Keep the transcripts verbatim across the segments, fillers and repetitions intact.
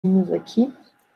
minutinhos aqui.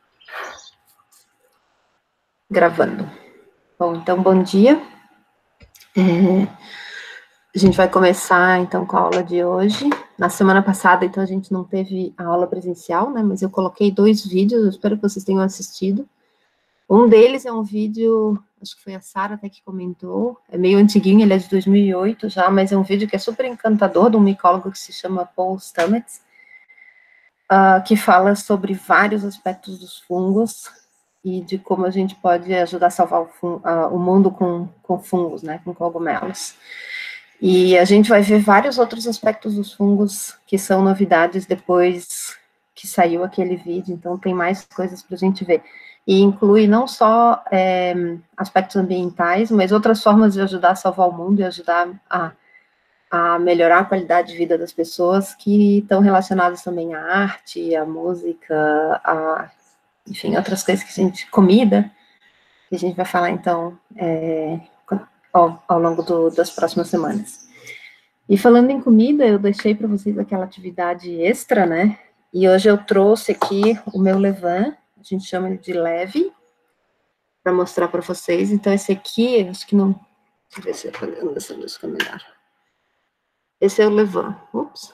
Gravando. Bom, então, bom dia. É, a gente vai começar, então, com a aula de hoje. Na semana passada, então, a gente não teve a aula presencial, né, mas eu coloquei dois vídeos, eu espero que vocês tenham assistido. Um deles é um vídeo, acho que foi a Sara até que comentou, é meio antiguinho, ele é de dois mil e oito já, mas é um vídeo que é super encantador, de um micólogo que se chama Paul Stamets, uh, que fala sobre vários aspectos dos fungos, e de como a gente pode ajudar a salvar o, fun uh, o mundo com, com fungos, né, com cogumelos. E a gente vai ver vários outros aspectos dos fungos que são novidades depois que saiu aquele vídeo, então tem mais coisas para a gente ver. E inclui não só é, aspectos ambientais, mas outras formas de ajudar a salvar o mundo e ajudar a, a melhorar a qualidade de vida das pessoas que estão relacionadas também à arte, à música, a enfim, outras coisas que a gente, comida, que a gente vai falar, então, é, ao, ao longo do, das próximas semanas. E falando em comida, eu deixei para vocês aquela atividade extra, né, e hoje eu trouxe aqui o meu levain, a gente chama ele de leve, para mostrar para vocês. Então, esse aqui, acho que não, deixa eu ver se apagando essa luz fica melhor. Esse é o levain, ups.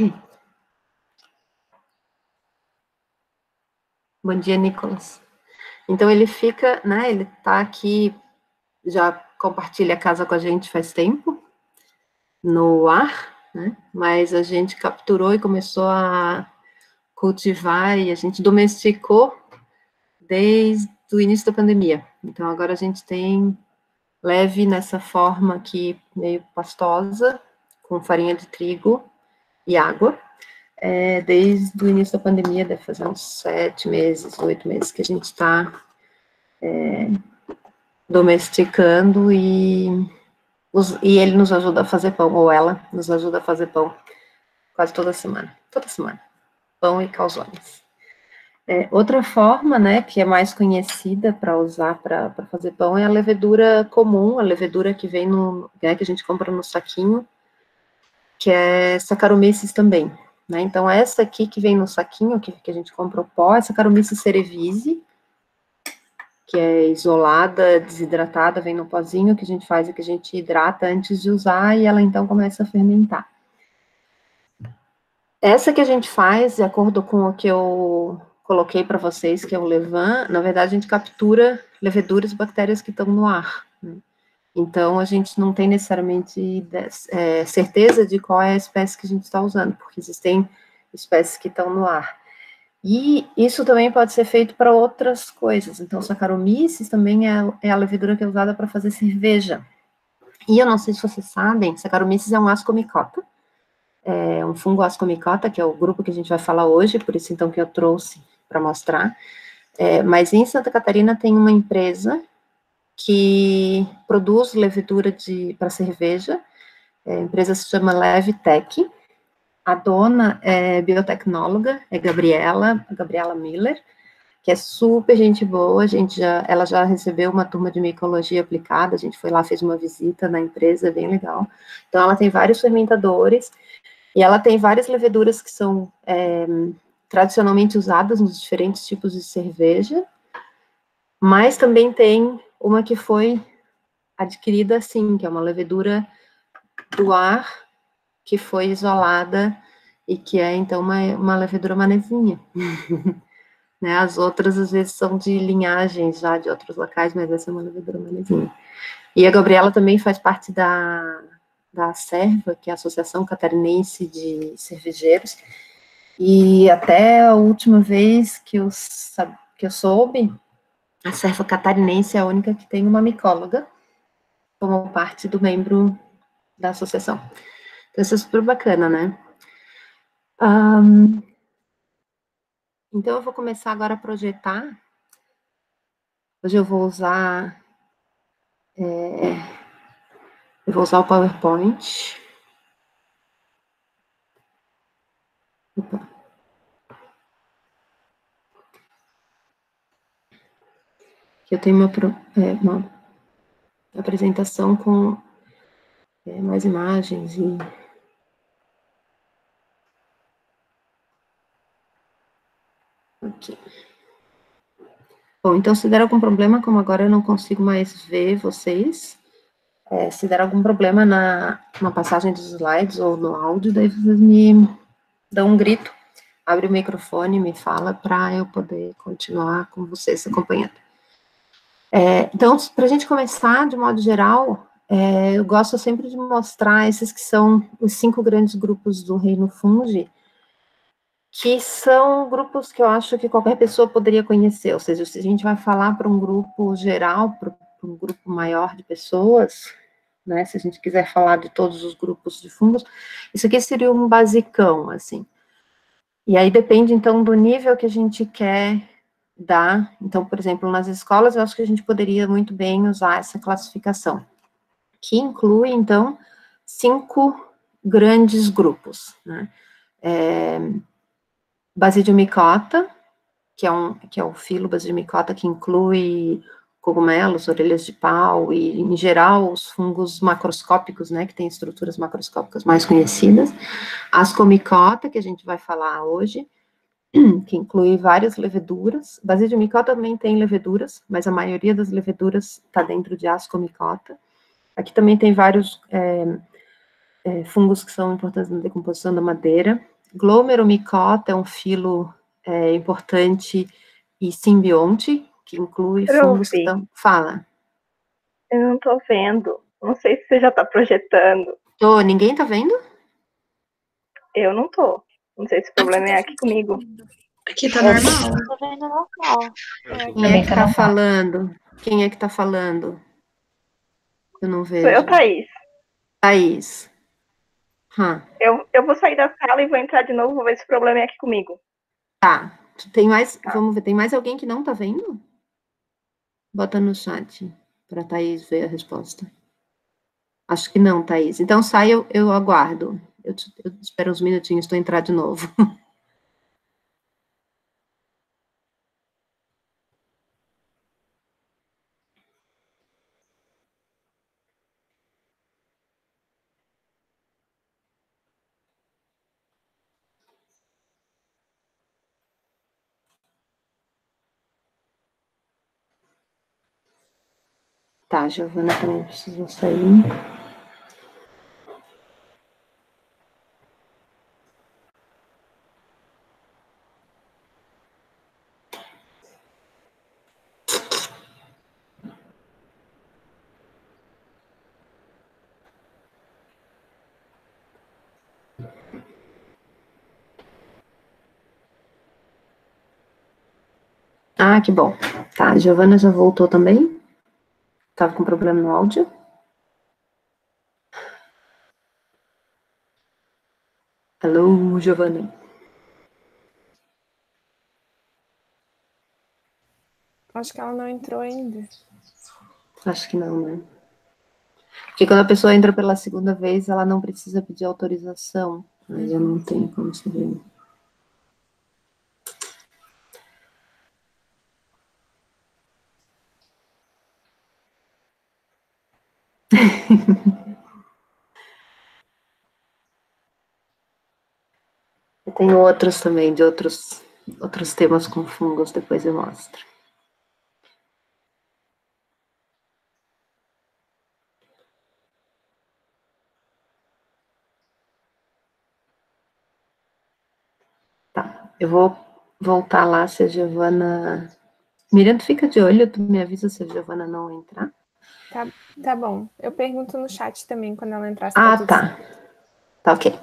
Bom dia, Nicolas. Então, ele fica, né, ele tá aqui, já compartilha a casa com a gente faz tempo, no ar, né, mas a gente capturou e começou a cultivar e a gente domesticou desde o início da pandemia. Então, agora a gente tem leve nessa forma aqui, meio pastosa, com farinha de trigo e água, é, desde o início da pandemia, deve fazer uns sete meses, oito meses que a gente está é, domesticando e, os, e ele nos ajuda a fazer pão, ou ela nos ajuda a fazer pão quase toda semana, toda semana, pão e calzones. É, outra forma, né, que é mais conhecida para usar para fazer pão é a levedura comum, a levedura que vem no, né, que a gente compra no saquinho, que é Saccharomyces também, né, então essa aqui que vem no saquinho, que, que a gente compra o pó, é Saccharomyces cerevisiae, que é isolada, desidratada, vem no pozinho, que a gente faz é que a gente hidrata antes de usar e ela então começa a fermentar. Essa que a gente faz, de acordo com o que eu coloquei para vocês, que é o levain, na verdade a gente captura leveduras e bactérias que estão no ar, né? Então, a gente não tem necessariamente é, certeza de qual é a espécie que a gente está usando, porque existem espécies que estão no ar. E isso também pode ser feito para outras coisas. Então, Saccharomyces também é, é a levedura que é usada para fazer cerveja. E eu não sei se vocês sabem, Saccharomyces é um ascomicota, é um fungo ascomicota, que é o grupo que a gente vai falar hoje, por isso então que eu trouxe para mostrar. É, mas em Santa Catarina tem uma empresa que produz levedura para cerveja, a empresa se chama Levtech, a dona é biotecnóloga, é Gabriela, Gabriela Miller, que é super gente boa, a gente já, ela já recebeu uma turma de micologia aplicada, a gente foi lá, fez uma visita na empresa, bem legal. Então, ela tem vários fermentadores, e ela tem várias leveduras que são é, tradicionalmente usadas nos diferentes tipos de cerveja, mas também tem uma que foi adquirida assim, que é uma levedura do ar, que foi isolada e que é, então, uma, uma levedura manezinha. Né, as outras, às vezes, são de linhagens já de outros locais, mas essa é uma levedura manezinha. E a Gabriela também faz parte da, da Serva, que é a Associação Catarinense de Cervejeiros, e até a última vez que eu, que eu soube, a Serva Catarinense é a única que tem uma micóloga como parte do membro da associação. Então, isso é super bacana, né? Um, então, eu vou começar agora a projetar. Hoje eu vou usar... É, eu vou usar o PowerPoint. Opa. Eu tenho uma, é, uma apresentação com é, mais imagens e... aqui. Bom, então, se der algum problema, como agora eu não consigo mais ver vocês, é, se der algum problema na, na passagem dos slides ou no áudio, daí vocês me dão um grito, abre o microfone, me fala, para eu poder continuar com vocês acompanhando. É, então, para a gente começar, de modo geral, é, eu gosto sempre de mostrar esses que são os cinco grandes grupos do reino fungi, que são grupos que eu acho que qualquer pessoa poderia conhecer, ou seja, se a gente vai falar para um grupo geral, para um grupo maior de pessoas, né, se a gente quiser falar de todos os grupos de fungos, isso aqui seria um basicão, assim. E aí depende, então, do nível que a gente quer dar. Então, por exemplo, nas escolas, eu acho que a gente poderia muito bem usar essa classificação, que inclui, então, cinco grandes grupos, né, é, Basidiomycota, que é, um, que é o filo Basidiomycota, que inclui cogumelos, orelhas de pau e, em geral, os fungos macroscópicos, né, que têm estruturas macroscópicas mais conhecidas. Ascomycota, que a gente vai falar hoje, que inclui várias leveduras. Basidiomycota também tem leveduras, mas a maioria das leveduras está dentro de Ascomycota. Aqui também tem vários é, é, fungos que são importantes na decomposição da madeira. Glomeromycota é um filo é, importante e simbionte, que inclui fungos que estão... Fala. Eu não tô vendo. Não sei se você já tá projetando. Tô, ninguém tá vendo? Eu não tô. Não sei se o problema é aqui comigo. Aqui tá normal. Eu tô vendo normal. Quem é que tá falando? Quem é que tá falando? Eu não vejo. Sou eu, Thaís. Thaís. Hum. Eu, eu vou sair da sala e vou entrar de novo, vou ver se o problema é aqui comigo. Tá. Tem mais, tá. Vamos ver, tem mais alguém que não tá vendo? Bota no chat, pra Thaís ver a resposta. Acho que não, Thaís. Então sai, eu, eu aguardo. Eu, eu espero uns minutinhos para entrar de novo. Tá, Giovana também precisou sair. Ah, que bom. Tá, a Giovana já voltou também? Tava com problema no áudio? Alô, Giovana. Acho que ela não entrou ainda. Acho que não, né? Porque quando a pessoa entra pela segunda vez, ela não precisa pedir autorização. Aí eu não tenho como saber. Eu tenho outros também, de outros, outros temas com fungos, depois eu mostro. Tá, eu vou voltar lá se a Giovana... Miriam, tu fica de olho, tu me avisa se a Giovana não entrar. Tá, tá bom. Eu pergunto no chat também, quando ela entrar. Ah, tá. Tá, ok.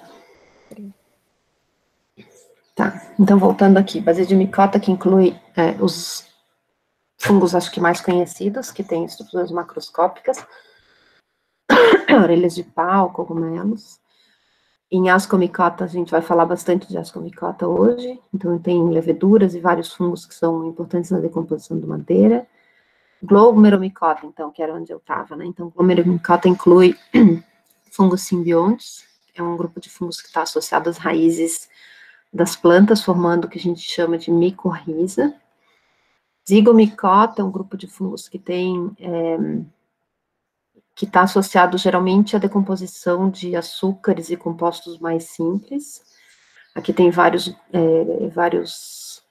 Tá, então voltando aqui, Basidiomycota, que inclui é, os fungos, acho que mais conhecidos, que tem estruturas macroscópicas, orelhas de pau, cogumelos. Em Ascomycota, a gente vai falar bastante de Ascomycota hoje, então tem leveduras e vários fungos que são importantes na decomposição de madeira. Glomeromycota, então, que era onde eu estava, né? Então, Glomeromycota inclui fungos simbiontes, é um grupo de fungos que está associado às raízes das plantas, formando o que a gente chama de micorriza. Zygomycota é um grupo de fungos que tem... É, que está associado geralmente à decomposição de açúcares e compostos mais simples. Aqui tem vários, é, vários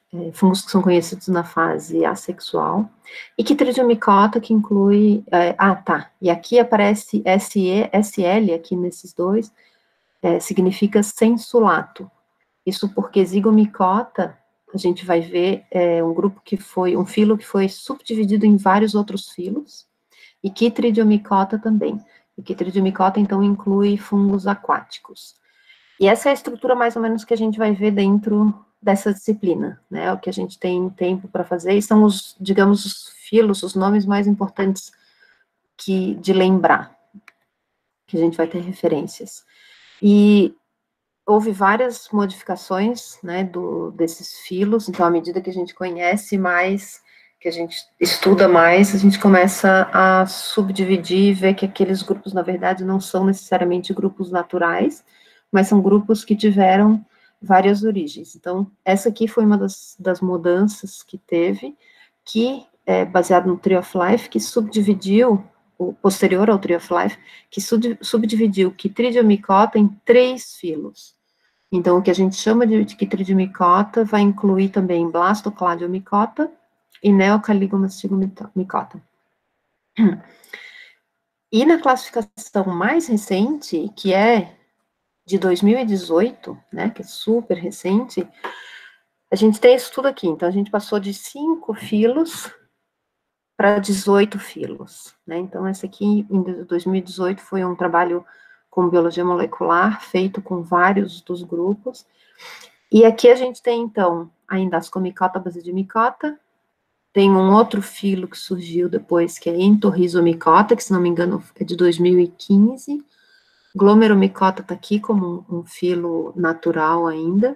é, fungos que são conhecidos na fase assexual, e Chytridium-micota, que inclui, é, ah, tá, e aqui aparece S E, S L, aqui nesses dois, é, significa sensulato. Isso porque zigomicota, a gente vai ver é, um grupo que foi, um filo que foi subdividido em vários outros filos, e Chytridium-micota também. E Chytridium-micota, então, inclui fungos aquáticos. E essa é a estrutura, mais ou menos, que a gente vai ver dentro dessa disciplina, né? O que a gente tem tempo para fazer, e são os, digamos, os filos, os nomes mais importantes que, de lembrar, que a gente vai ter referências. E houve várias modificações, né, do, desses filos, então, à medida que a gente conhece mais, que a gente estuda mais, a gente começa a subdividir e ver que aqueles grupos, na verdade, não são necessariamente grupos naturais, mas são grupos que tiveram várias origens. Então, essa aqui foi uma das, das mudanças que teve, que é baseado no Tree of Life, que subdividiu, o posterior ao Tree of Life, que sub, subdividiu Chytridium-micota em três filos. Então, o que a gente chama de Chytridium-micota vai incluir também Blastocladium-micota e Neocaligula-mastigomicota. E na classificação mais recente, que é de dois mil e dezoito, né, que é super recente, a gente tem isso tudo aqui. Então, a gente passou de cinco filos para dezoito filos, né? Então, esse aqui, em dois mil e dezoito, foi um trabalho com biologia molecular, feito com vários dos grupos. E aqui a gente tem, então, ainda Ascomicota, Basidimicota, tem um outro filo que surgiu depois, que é Entorrhizomicota, que, se não me engano, é de dois mil e quinze, Glomeromicota está aqui como um, um filo natural ainda.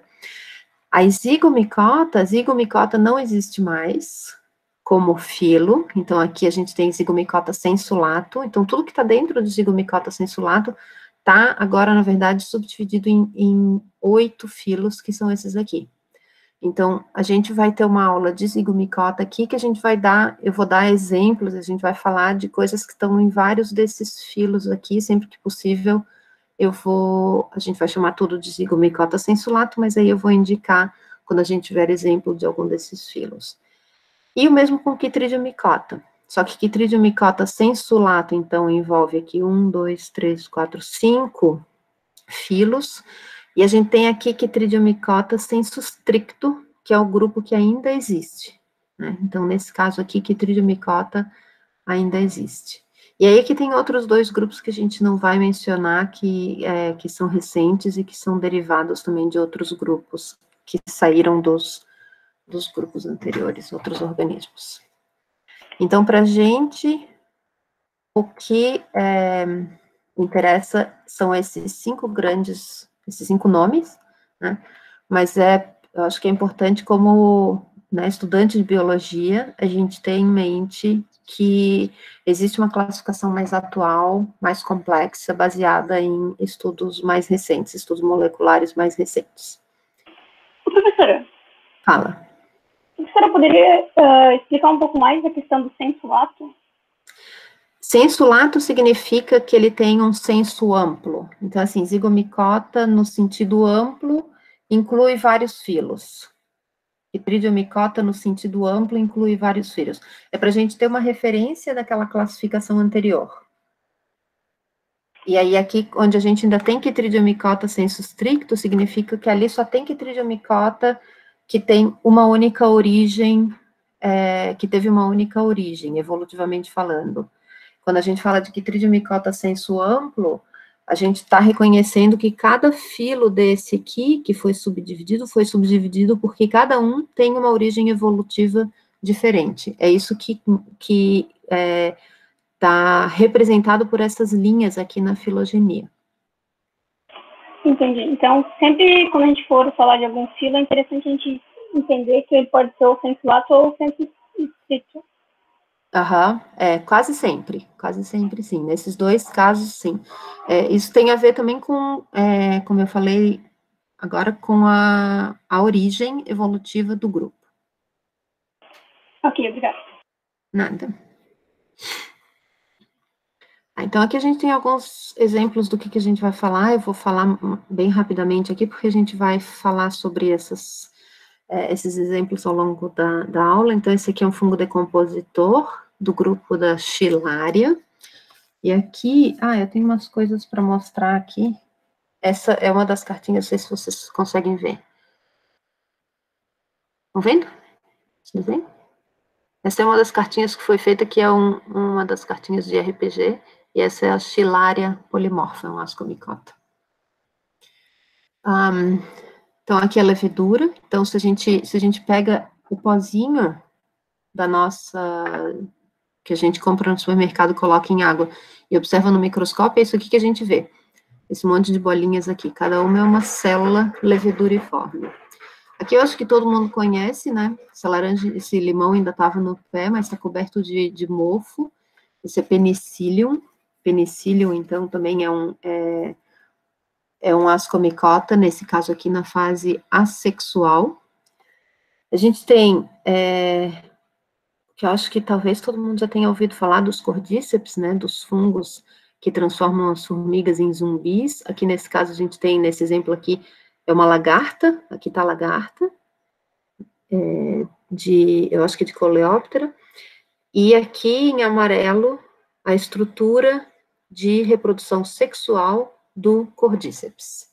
A zigomicota, a zigomicota não existe mais como filo, então aqui a gente tem zigomicota sensulato, então tudo que está dentro do zigomicota sensulato está agora, na verdade, subdividido em, em oito filos, que são esses aqui. Então, a gente vai ter uma aula de zigomicota aqui, que a gente vai dar, eu vou dar exemplos, a gente vai falar de coisas que estão em vários desses filos aqui, sempre que possível, eu vou, a gente vai chamar tudo de zigomicota sensulato, mas aí eu vou indicar quando a gente tiver exemplo de algum desses filos. E o mesmo com Chytridium-micota, só que Chytridium-micota sensulato, então, envolve aqui um, dois, três, quatro, cinco filos, e a gente tem aqui Chytridium-micota sensu-stricto, que é o grupo que ainda existe, né? Então, nesse caso aqui, Chytridium-micota ainda existe. E aí que tem outros dois grupos que a gente não vai mencionar, que, é, que são recentes e que são derivados também de outros grupos que saíram dos, dos grupos anteriores, outros organismos. Então, para a gente, o que é, interessa são esses cinco grandes, esses cinco nomes, né? Mas é, eu acho que é importante, como, né, estudante de biologia, a gente ter em mente que existe uma classificação mais atual, mais complexa, baseada em estudos mais recentes, estudos moleculares mais recentes. Professora, Fala. a professora poderia uh, explicar um pouco mais a questão do sensulato? Sensulato significa que ele tem um senso amplo. Então, assim, zigomicota, no sentido amplo, inclui vários filos. Chytridium-micota, no sentido amplo, inclui vários filos. É para a gente ter uma referência daquela classificação anterior. E aí, aqui, onde a gente ainda tem Chytridium-micota sensu stricto, significa que ali só tem Chytridium-micota que tem uma única origem, é, que teve uma única origem, evolutivamente falando. Quando a gente fala de Chytridium-micota sensu amplo, a gente está reconhecendo que cada filo desse aqui, que foi subdividido, foi subdividido porque cada um tem uma origem evolutiva diferente. É isso que que está representado por essas linhas aqui na filogenia. Entendi. Então, sempre quando a gente for falar de algum filo, é interessante a gente entender que ele pode ser o sensulato ou o sensu stricto. Aham, é, quase sempre, quase sempre sim, nesses dois casos sim. É, isso tem a ver também com, é, como eu falei agora, com a, a origem evolutiva do grupo. Ok, obrigada. Nada. Ah, então aqui a gente tem alguns exemplos do que, que a gente vai falar, eu vou falar bem rapidamente aqui, porque a gente vai falar sobre essas, é, esses exemplos ao longo da, da aula. Então, esse aqui é um fungo decompositor do grupo da Schillária. E aqui, ah, eu tenho umas coisas para mostrar aqui. Essa é uma das cartinhas, não sei se vocês conseguem ver. Estão vendo? Vocês veem? Essa é uma das cartinhas que foi feita, que é um, uma das cartinhas de R P G, e essa é a Schillária polimorfa, um ascomicota. Um, então, aqui é a levedura. Então, se a gente, se a gente pega o pozinho da nossa, que a gente compra no supermercado, coloca em água e observa no microscópio, é isso aqui que a gente vê. Esse monte de bolinhas aqui, cada uma é uma célula leveduriforme. Aqui eu acho que todo mundo conhece, né? Essa laranja, esse limão ainda estava no pé, mas está coberto de, de mofo. Esse é penicillium. Penicillium, então, também é um, é, é um ascomicota, nesse caso aqui na fase assexual. A gente tem, é, que eu acho que talvez todo mundo já tenha ouvido falar dos cordíceps, né? Dos fungos que transformam as formigas em zumbis. Aqui nesse caso a gente tem, nesse exemplo aqui, é uma lagarta, aqui está a lagarta, é, de, eu acho que de coleóptera, e aqui em amarelo, a estrutura de reprodução sexual do cordíceps.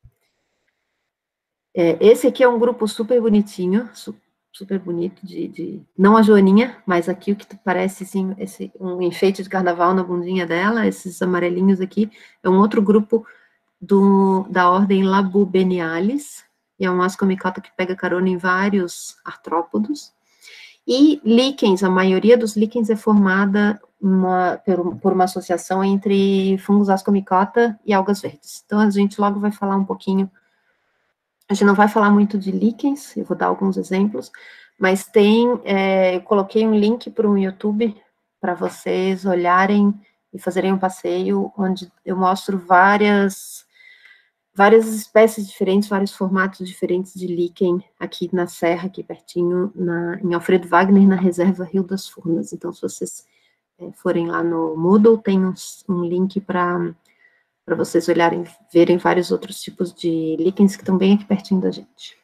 É, esse aqui é um grupo super bonitinho, su, super bonito, de, de, não a Joaninha, mas aqui o que parece, assim, esse, um enfeite de carnaval na bundinha dela, esses amarelinhos aqui, é um outro grupo do, da ordem Labubenialis, e é um ascomicota que pega carona em vários artrópodos. E líquens, a maioria dos líquens é formada uma, por, por uma associação entre fungos ascomicota e algas verdes. Então, a gente logo vai falar um pouquinho, a gente não vai falar muito de líquens, eu vou dar alguns exemplos, mas tem, é, eu coloquei um link para um YouTube, para vocês olharem e fazerem um passeio, onde eu mostro várias... várias espécies diferentes, vários formatos diferentes de líquen aqui na serra, aqui pertinho, na, em Alfredo Wagner, na reserva Rio das Furnas. Então, se vocês é, forem lá no Moodle, tem um, um link para para vocês olharem, verem vários outros tipos de líquens que estão bem aqui pertinho da gente.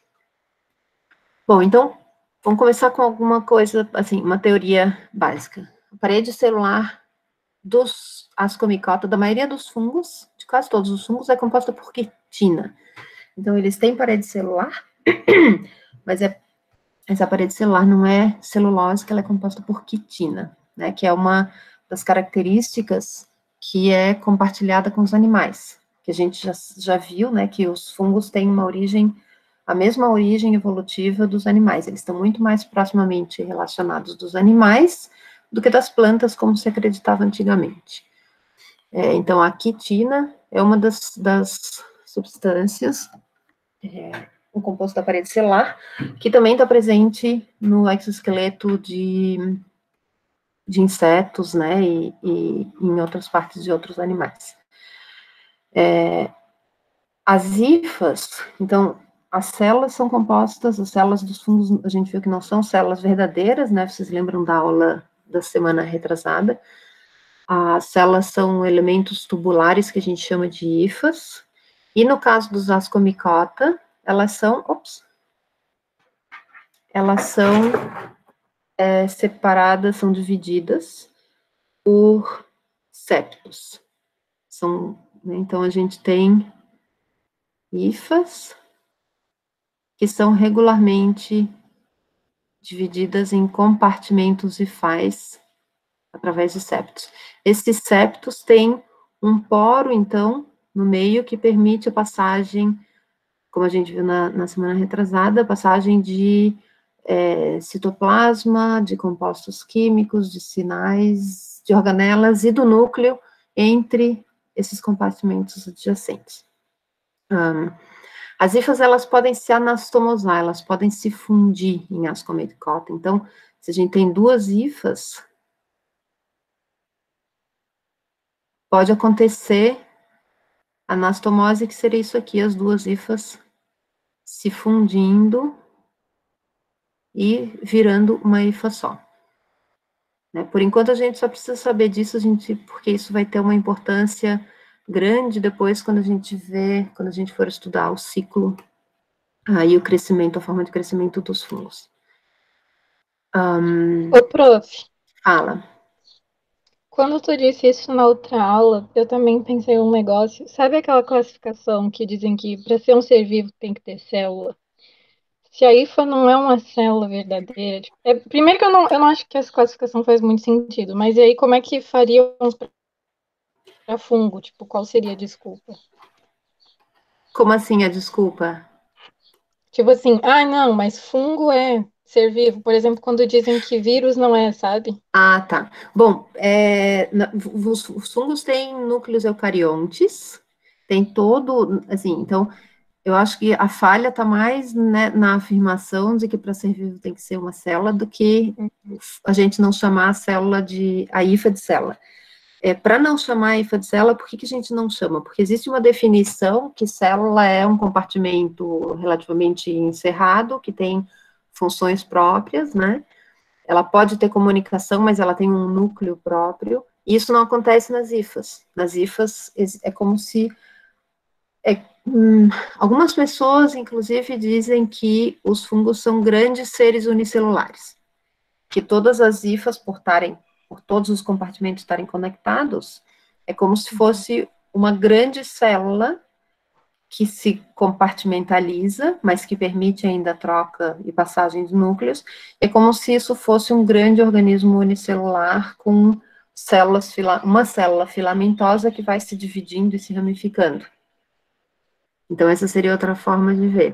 Bom, então, vamos começar com alguma coisa, assim, uma teoria básica. A parede celular dos ascomicota, da maioria dos fungos, de quase todos os fungos, é composta por quitina. Então, eles têm parede celular, mas é, essa parede celular não é celulose, ela é composta por quitina, né, que é uma das características que é compartilhada com os animais, que a gente já, já viu, né, que os fungos têm uma origem, a mesma origem evolutiva dos animais, eles estão muito mais proximamente relacionados dos animais do que das plantas, como se acreditava antigamente. É, então, a quitina é uma das, das substâncias, é, um composto da parede celular, que também está presente no exoesqueleto de, de insetos, né, e, e em outras partes de outros animais. É, as hifas, então, as células são compostas, as células dos fungos, a gente viu que não são células verdadeiras, né, vocês lembram da aula da semana retrasada. As células são elementos tubulares que a gente chama de hifas, e no caso dos ascomicota, elas são, ops, elas são é, separadas, são divididas por septos. São, né, então, a gente tem hifas que são regularmente divididas em compartimentos hifais através de septos. Esses septos têm um poro, então, no meio, que permite a passagem, como a gente viu na, na semana retrasada, a passagem de é, citoplasma, de compostos químicos, de sinais, de organelas e do núcleo entre esses compartimentos adjacentes. Um, as hifas, elas podem se anastomosar, elas podem se fundir em ascomicota. Então, se a gente tem duas hifas, pode acontecer anastomose, que seria isso aqui, as duas hifas se fundindo e virando uma hifa só. Né? Por enquanto, a gente só precisa saber disso, a gente, porque isso vai ter uma importância grande depois, quando a gente vê, quando a gente for estudar o ciclo aí o crescimento, a forma de crescimento dos fungos. Um, Ô, prof, fala. quando tu disse isso na outra aula, eu também pensei um negócio. Sabe aquela classificação que dizem que para ser um ser vivo tem que ter célula? Se a hifa não é uma célula verdadeira, tipo, é, primeiro que eu não, eu não acho que essa classificação faz muito sentido, mas e aí como é que faríamos para fungo? Tipo, qual seria a desculpa? Como assim a desculpa? Tipo assim, ah, não, mas fungo é ser vivo. Por exemplo, quando dizem que vírus não é, sabe? Ah, tá. Bom, é, na- os, os fungos têm núcleos eucariontes, tem todo, assim, então, eu acho que a falha está mais, né, na afirmação de que para ser vivo tem que ser uma célula do que a gente não chamar a célula de, a hifa de célula. É, para não chamar a hifa de célula, por que, que a gente não chama? Porque existe uma definição que célula é um compartimento relativamente encerrado, que tem funções próprias, né? Ela pode ter comunicação, mas ela tem um núcleo próprio, e isso não acontece nas hifas. Nas hifas é como se... É, hum, algumas pessoas, inclusive, dizem que os fungos são grandes seres unicelulares, que todas as hifas, por estarem, por todos os compartimentos estarem conectados, é como se fosse uma grande célula que se compartimentaliza, mas que permite ainda a troca e passagem de núcleos, é como se isso fosse um grande organismo unicelular com células, uma célula filamentosa que vai se dividindo e se ramificando. Então, essa seria outra forma de ver.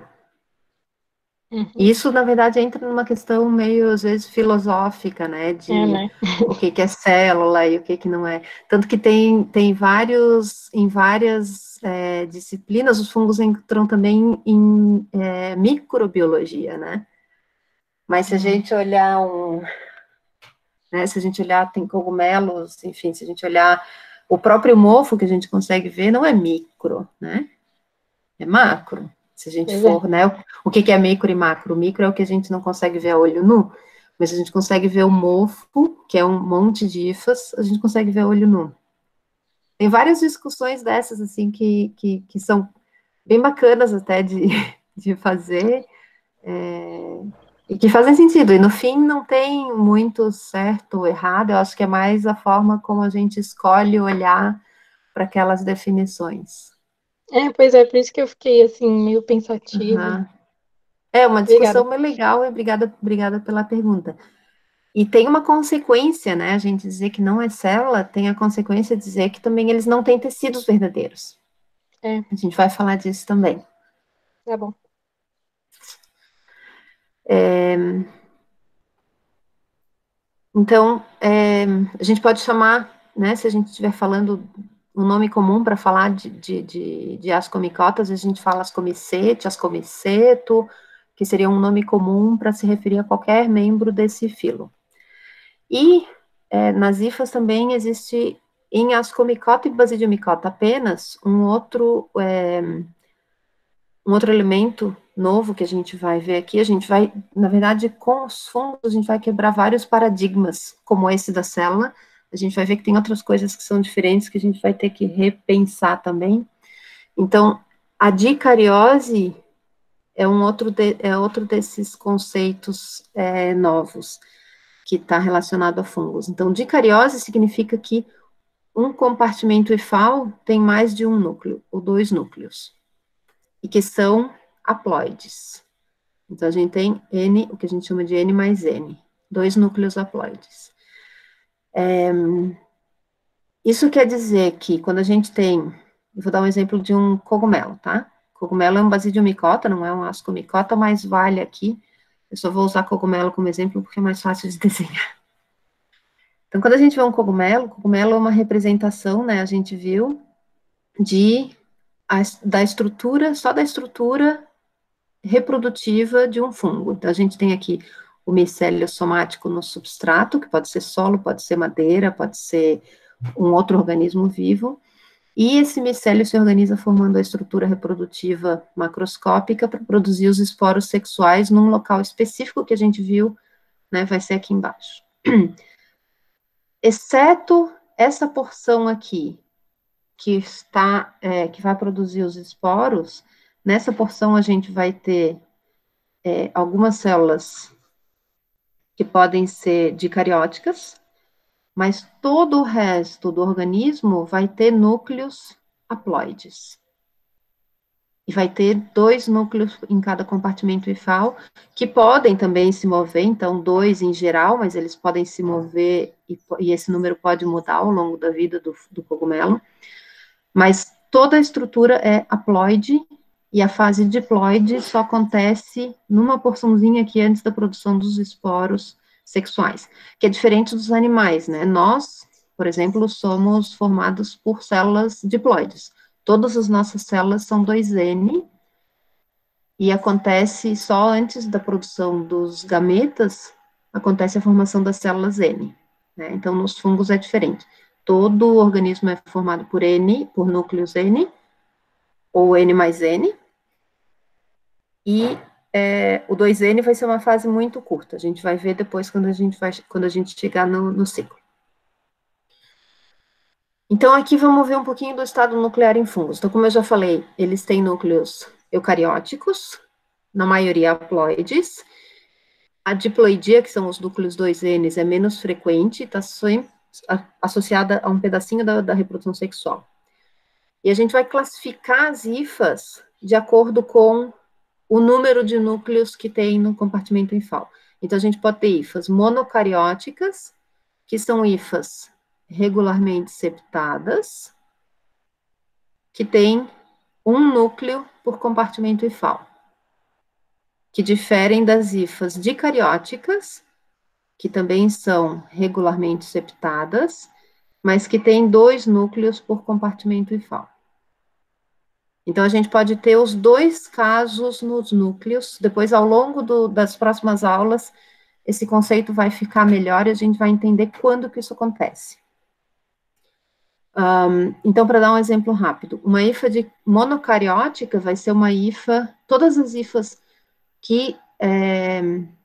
Uhum. Isso, na verdade, entra numa questão meio, às vezes, filosófica, né, de É, né? o que, que é célula e o que, que não é. Tanto que tem, tem vários, em várias é, disciplinas, os fungos entram também em é, microbiologia, né? Mas se a Uhum. gente olhar um, né, se a gente olhar, tem cogumelos, enfim, se a gente olhar o próprio mofo que a gente consegue ver, não é micro, né? É macro. Se a gente Pois for, é. né, o que, que é micro e macro? O micro é o que a gente não consegue ver a olho nu, mas a gente consegue ver o mofo, que é um monte de hifas, a gente consegue ver a olho nu. Tem várias discussões dessas, assim, que, que, que são bem bacanas até de, de fazer, é, e que fazem sentido. E no fim não tem muito certo ou errado, eu acho que é mais a forma como a gente escolhe olhar para aquelas definições. É, pois é, por isso que eu fiquei assim, meio pensativa. Uhum. É uma discussão Obrigada. bem legal, e obrigada, obrigada pela pergunta. E tem uma consequência, né? A gente dizer que não é célula, tem a consequência de dizer que também eles não têm tecidos verdadeiros. É, A gente vai falar disso também. tá bom. É, então, é, a gente pode chamar, né? Se a gente estiver falando um nome comum para falar de, de, de, de ascomicotas, a gente fala ascomicete, ascomiceto, que seria um nome comum para se referir a qualquer membro desse filo. E é, nas hifas também existe, em ascomicota e basidiomicota apenas, um outro, é, um outro elemento novo que a gente vai ver aqui. A gente vai, na verdade, com os fungos, a gente vai quebrar vários paradigmas, como esse da célula. A gente vai ver que tem outras coisas que são diferentes, que a gente vai ter que repensar também. Então, a dicariose é um outro, de, é outro desses conceitos é, novos, que está relacionado a fungos. Então, dicariose significa que um compartimento hifal tem mais de um núcleo, ou dois núcleos, e que são haploides. Então, a gente tem N, o que a gente chama de N mais N, dois núcleos haploides. É, isso quer dizer que quando a gente tem, eu vou dar um exemplo de um cogumelo, tá? Cogumelo é um basidiomicota, não é um ascomicota, mas vale aqui. Eu só vou usar cogumelo como exemplo porque é mais fácil de desenhar. Então, quando a gente vê um cogumelo, cogumelo é uma representação, né, a gente viu, de, a, da estrutura, só da estrutura reprodutiva de um fungo. Então, a gente tem aqui o micélio somático no substrato, que pode ser solo, pode ser madeira, pode ser um outro organismo vivo, e esse micélio se organiza formando a estrutura reprodutiva macroscópica para produzir os esporos sexuais num local específico que a gente viu, né, vai ser aqui embaixo. Exceto essa porção aqui, que está, é, que vai produzir os esporos, nessa porção a gente vai ter é, algumas células que podem ser dicarióticas, mas todo o resto do organismo vai ter núcleos haploides. E vai ter dois núcleos em cada compartimento hifal, que podem também se mover, então dois em geral, mas eles podem se mover, e, e esse número pode mudar ao longo da vida do, do cogumelo. Mas toda a estrutura é haploide, e a fase diploide só acontece numa porçãozinha aqui antes da produção dos esporos sexuais, que é diferente dos animais, né? Nós, por exemplo, somos formados por células diploides. Todas as nossas células são dois N, e acontece só antes da produção dos gametas, acontece a formação das células N, né? Então, nos fungos é diferente. Todo o organismo é formado por N, por núcleos N, ou N mais N, e é, o dois N vai ser uma fase muito curta, a gente vai ver depois quando a gente, vai, quando a gente chegar no, no ciclo. Então, aqui vamos ver um pouquinho do estado nuclear em fungos. Então, como eu já falei, eles têm núcleos eucarióticos, na maioria haploides. A diploidia, que são os núcleos dois N, é menos frequente, está sempre associada a um pedacinho da, da reprodução sexual. E a gente vai classificar as hifas de acordo com o número de núcleos que tem no compartimento hifal. Então, a gente pode ter hifas monocarióticas, que são hifas regularmente septadas, que tem um núcleo por compartimento hifal, que diferem das hifas dicarióticas, que também são regularmente septadas, mas que têm dois núcleos por compartimento hifal. Então, a gente pode ter os dois casos nos núcleos, depois, ao longo do, das próximas aulas, esse conceito vai ficar melhor e a gente vai entender quando que isso acontece. Um, então, para dar um exemplo rápido, uma hifa de monocariótica vai ser uma hifa, todas as hifas que é,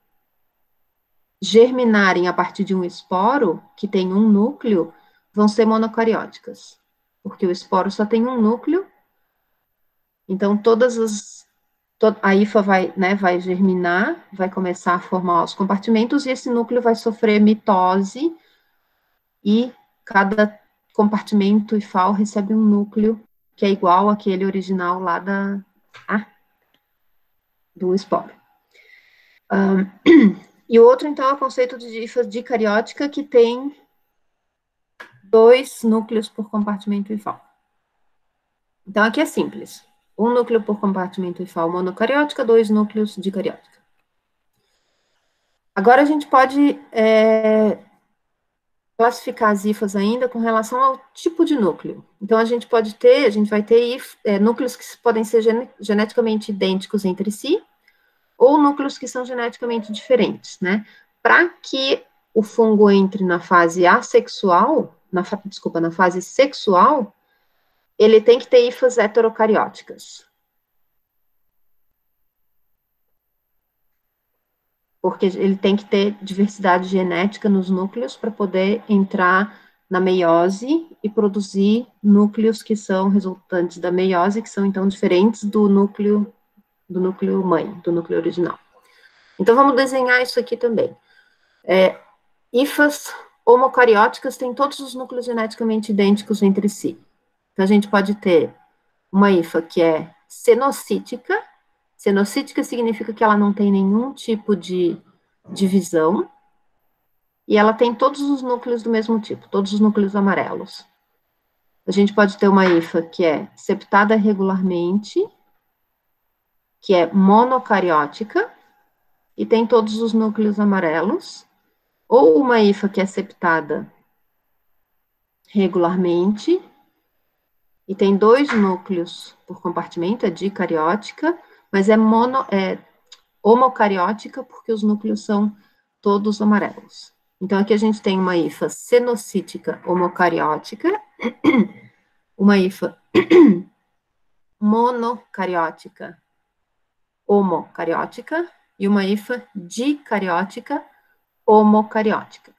germinarem a partir de um esporo, que tem um núcleo, vão ser monocarióticas, porque o esporo só tem um núcleo, então todas as, to, a hifa vai, né, vai germinar, vai começar a formar os compartimentos, e esse núcleo vai sofrer mitose, e cada compartimento hifal recebe um núcleo que é igual àquele original lá da, ah, do esporo. Um, e o outro, então, é o conceito de hifa dicariótica, que tem dois núcleos por compartimento hifal. Então, aqui é simples. Um núcleo por compartimento hifal monocariótica, dois núcleos dicariótica. Agora, a gente pode é, classificar as hifas ainda com relação ao tipo de núcleo. Então, a gente pode ter, a gente vai ter if, é, núcleos que podem ser gen geneticamente idênticos entre si, ou núcleos que são geneticamente diferentes, né? Para que o fungo entre na fase assexual, na, desculpa, na fase sexual, ele tem que ter hifas heterocarióticas. Porque ele tem que ter diversidade genética nos núcleos para poder entrar na meiose e produzir núcleos que são resultantes da meiose, que são, então, diferentes do núcleo, do núcleo mãe, do núcleo original. Então, vamos desenhar isso aqui também. É, hifas homocarióticas têm todos os núcleos geneticamente idênticos entre si. Então, a gente pode ter uma hifa que é cenocítica. Cenocítica significa que ela não tem nenhum tipo de divisão, e ela tem todos os núcleos do mesmo tipo, todos os núcleos amarelos. A gente pode ter uma hifa que é septada regularmente, que é monocariótica, e tem todos os núcleos amarelos, ou uma hifa que é septada regularmente, e tem dois núcleos por compartimento, é dicariótica, mas é, mono, é homocariótica, porque os núcleos são todos amarelos. Então, aqui a gente tem uma hifa cenocítica homocariótica, uma hifa monocariótica homocariótica, e uma hifa dicariótica homocariótica.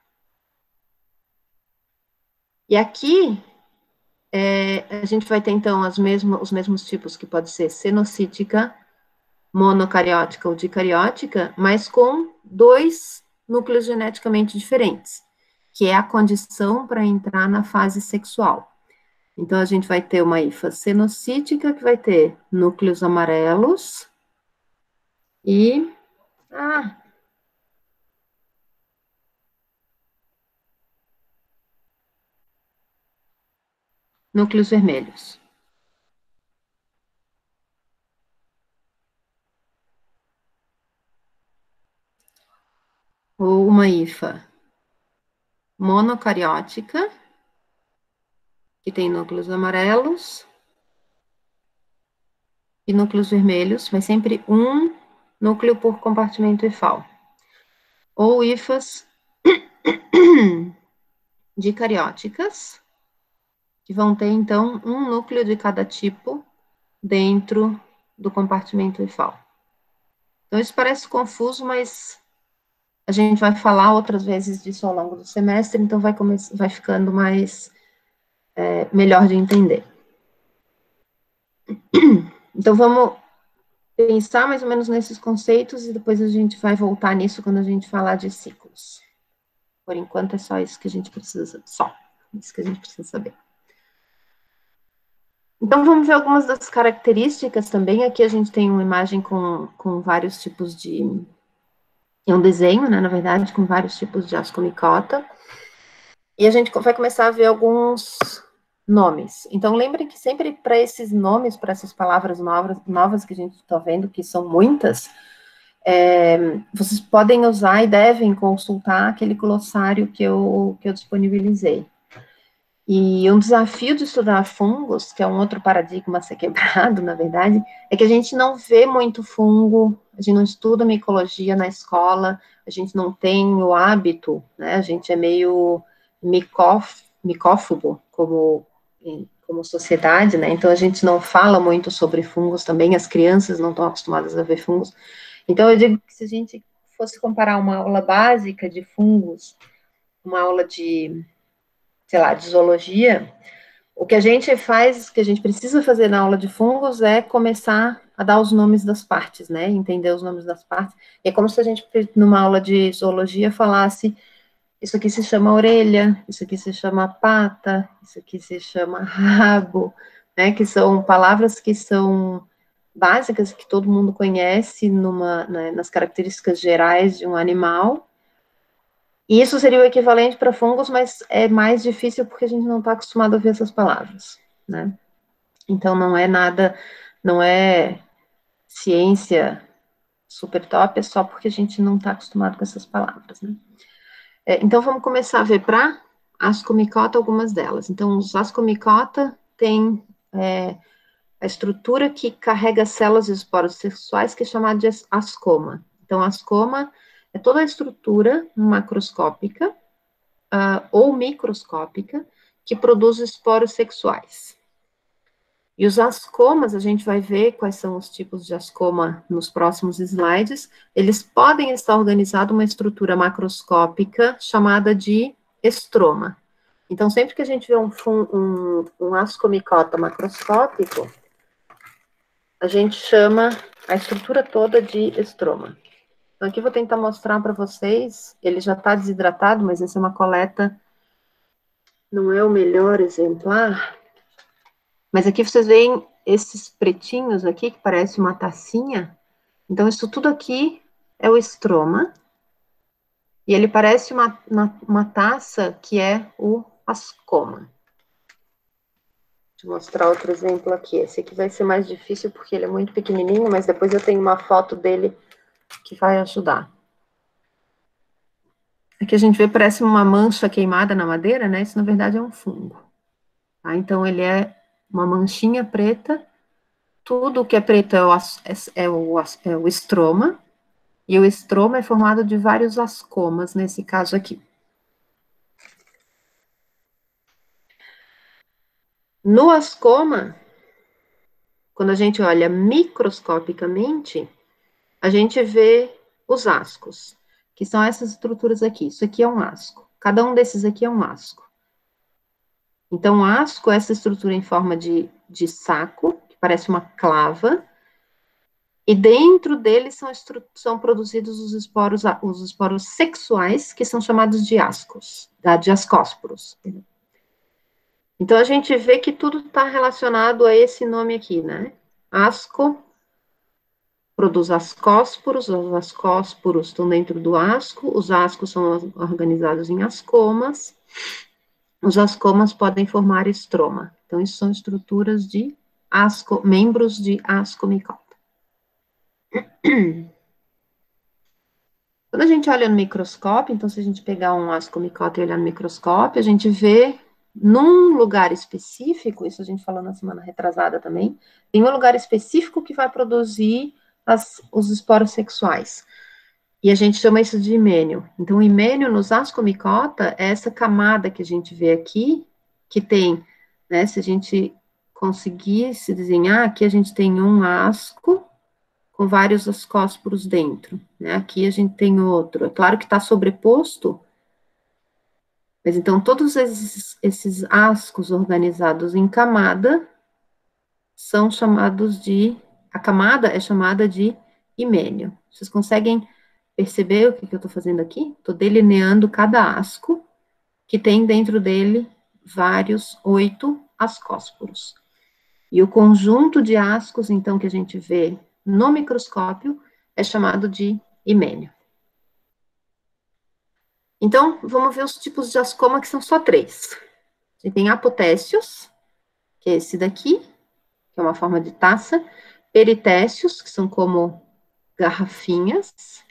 E aqui, é, a gente vai ter, então, as mesmas, os mesmos tipos, que pode ser cenocítica monocariótica ou dicariótica, mas com dois núcleos geneticamente diferentes, que é a condição para entrar na fase sexual. Então, a gente vai ter uma hifa cenocítica, que vai ter núcleos amarelos e... Ah, núcleos vermelhos. Ou uma hifa monocariótica, que tem núcleos amarelos e núcleos vermelhos, mas sempre um núcleo por compartimento hifal. Ou hifas dicarióticas, que vão ter, então, um núcleo de cada tipo dentro do compartimento hifal. Então, isso parece confuso, mas a gente vai falar outras vezes disso ao longo do semestre, então vai, vai ficando mais é, melhor de entender. Então, vamos pensar mais ou menos nesses conceitos e depois a gente vai voltar nisso quando a gente falar de ciclos. Por enquanto, é só isso que a gente precisa, só isso que a gente precisa saber. Então, vamos ver algumas das características também. Aqui a gente tem uma imagem com, com vários tipos de... É um desenho, né, na verdade, com vários tipos de ascomicota. E a gente vai começar a ver alguns nomes. Então, lembrem que sempre para esses nomes, para essas palavras novas, novas que a gente está vendo, que são muitas, é, vocês podem usar e devem consultar aquele glossário que eu, que eu disponibilizei. E um desafio de estudar fungos, que é um outro paradigma a ser quebrado, na verdade, é que a gente não vê muito fungo, a gente não estuda micologia na escola, a gente não tem o hábito, né, a gente é meio micóf, micófobo como, como sociedade, né, então a gente não fala muito sobre fungos também, as crianças não estão acostumadas a ver fungos. Então eu digo que se a gente fosse comparar uma aula básica de fungos, uma aula de... sei lá, de zoologia, o que a gente faz, o que a gente precisa fazer na aula de fungos é começar a dar os nomes das partes, né, entender os nomes das partes. É como se a gente, numa aula de zoologia, falasse, isso aqui se chama orelha, isso aqui se chama pata, isso aqui se chama rabo, né, que são palavras que são básicas, que todo mundo conhece numa, né, nas características gerais de um animal. E isso seria o equivalente para fungos, mas é mais difícil porque a gente não está acostumado a ver essas palavras, né? Então, não é nada, não é ciência super top, é só porque a gente não está acostumado com essas palavras, né? É, então, vamos começar a ver para ascomicota algumas delas. Então, os ascomicota têm é, a estrutura que carrega células e esporos sexuais, que é chamada de ascoma. Então, ascoma é toda a estrutura macroscópica uh, ou microscópica que produz esporos sexuais. E os ascomas, a gente vai ver quais são os tipos de ascoma nos próximos slides, eles podem estar organizados uma estrutura macroscópica chamada de estroma. Então, sempre que a gente vê um, um, um ascomicota macroscópico, a gente chama a estrutura toda de estroma. Então, aqui eu vou tentar mostrar para vocês, ele já está desidratado, mas essa é uma coleta, não é o melhor exemplar, mas aqui vocês veem esses pretinhos aqui, que parece uma tacinha, então isso tudo aqui é o estroma, e ele parece uma, uma, uma taça que é o ascoma. Deixa eu mostrar outro exemplo aqui, esse aqui vai ser mais difícil porque ele é muito pequenininho, mas depois eu tenho uma foto dele que vai ajudar. Aqui a gente vê, parece uma mancha queimada na madeira, né? Isso, na verdade, é um fungo. Tá? Então, ele é uma manchinha preta. Tudo que é preto é o, é, o, é o estroma. E o estroma é formado de vários ascomas, nesse caso aqui. No ascoma, quando a gente olha microscopicamente, a gente vê os ascos, que são essas estruturas aqui. Isso aqui é um asco. Cada um desses aqui é um asco. Então, o asco é essa estrutura em forma de, de saco, que parece uma clava, E dentro deles são, são produzidos os esporos, os esporos sexuais, que são chamados de ascos, de ascósporos. Então, a gente vê que tudo está relacionado a esse nome aqui, né? Asco produz ascósporos, os ascósporos estão dentro do asco, os ascos são organizados em ascomas, os ascomas podem formar estroma. Então, isso são estruturas de asco, membros de ascomicota. Quando a gente olha no microscópio, então, se a gente pegar um ascomicota e olhar no microscópio, a gente vê num lugar específico, isso a gente falou na semana retrasada também, tem um lugar específico que vai produzir as, os esporos sexuais. E a gente chama isso de himênio. Então, o himênio nos ascomicota é essa camada que a gente vê aqui, que tem, né, se a gente conseguisse desenhar, aqui a gente tem um asco com vários ascósporos dentro, né, aqui a gente tem outro. É claro que está sobreposto, mas então todos esses, esses ascos organizados em camada são chamados de, a camada é chamada de himênio. Vocês conseguem perceber o que, que eu estou fazendo aqui? Estou delineando cada asco, que tem dentro dele vários, oito ascósporos. E o conjunto de ascos, então, que a gente vê no microscópio, é chamado de himênio. Então, vamos ver os tipos de ascoma, que são só três. A gente tem apotécios, que é esse daqui, que é uma forma de taça, peritécios, que são como garrafinhas,